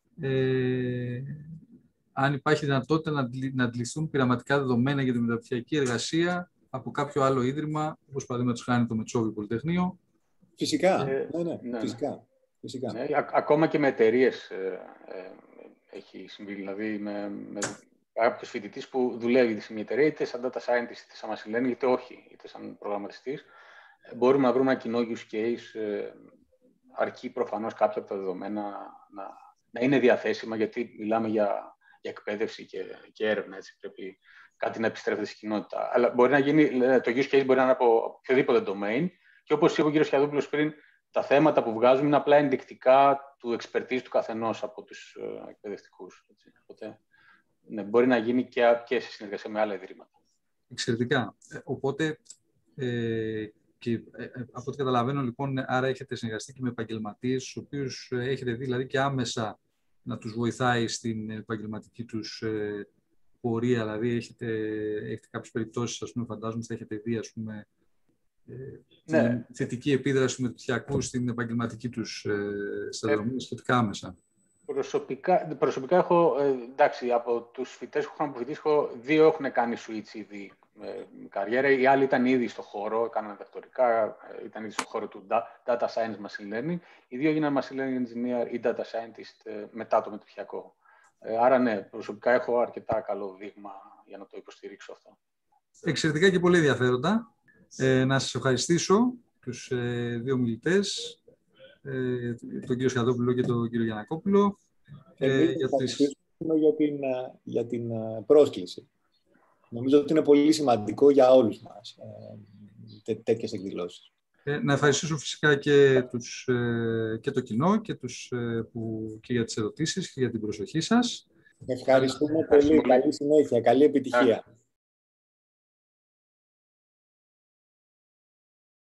Speaker 1: Αν υπάρχει δυνατότητα να αντληθούν πειραματικά δεδομένα για τη μεταπτυχιακή εργασία από κάποιο άλλο ίδρυμα, όπως παραδείγματος χάρη το Μετσόβιο Πολυτεχνείο.
Speaker 2: Φυσικά, φυσικά.
Speaker 3: Ναι, ακόμα και με εταιρείες έχει συμβεί, δηλαδή με κάποιος φοιτητής που δουλεύει σε μια εταιρεία, είτε σαν data scientist, είτε σαν machine learning, είτε όχι, είτε σαν προγραμματιστής. Μπορούμε να βρούμε ένα κοινό use case, αρκεί προφανώς κάποια από τα δεδομένα να είναι διαθέσιμα, γιατί μιλάμε για εκπαίδευση και έρευνα, έτσι, πρέπει κάτι να επιστρέφεται στην κοινότητα. Αλλά μπορεί να γίνει, το use case μπορεί να είναι από οποιοδήποτε domain και όπως είπε ο κ. Σιαδόπουλος πριν, τα θέματα που βγάζουμε είναι απλά ενδεικτικά του expertise του καθενός από τους εκπαιδευτικούς. Έτσι. Οπότε, ναι, μπορεί να γίνει και σε συνεργασία με άλλα ιδρύματα.
Speaker 1: Εξαιρετικά. Οπότε, από ό,τι καταλαβαίνω, λοιπόν, άρα έχετε συνεργαστεί και με επαγγελματίες, τους οποίους έχετε δει δηλαδή και άμεσα να τους βοηθάει στην επαγγελματική τους πορεία. Δηλαδή, έχετε κάποιες περιπτώσεις, ας πούμε, φαντάζομαι, θα έχετε δει, ας πούμε, την θετική επίδραση του μεταπτυχιακού στην επαγγελματική τους σταδιοδρομία σχετικά άμεσα.
Speaker 3: Προσωπικά έχω, εντάξει, από τους φοιτητές που είχαν αποφοιτήσει, δύο έχουν κάνει switch ήδη καριέρα. Οι άλλοι ήταν ήδη στο χώρο, έκαναν διδακτορικά, ήταν ήδη στο χώρο του data science, machine learning. Οι δύο έγιναν machine learning engineer ή data scientist μετά το μεταπτυχιακό. Άρα, ναι, προσωπικά έχω αρκετά καλό δείγμα για να το υποστηρίξω αυτό.
Speaker 1: Εξαιρετικά και πολύ ενδιαφέροντα. Να σας ευχαριστήσω τους δύο μιλητές, τον κύριο Σιαδόπουλο και τον κύριο Γιαννακόπουλο.
Speaker 2: για την πρόσκληση. Νομίζω ότι είναι πολύ σημαντικό για όλους μας τέτοιες εκδηλώσεις.
Speaker 1: Να ευχαριστήσω φυσικά και το κοινό και για τις ερωτήσεις και για την προσοχή σας.
Speaker 2: Ευχαριστούμε πολύ. Καλή συνέχεια. Καλή επιτυχία.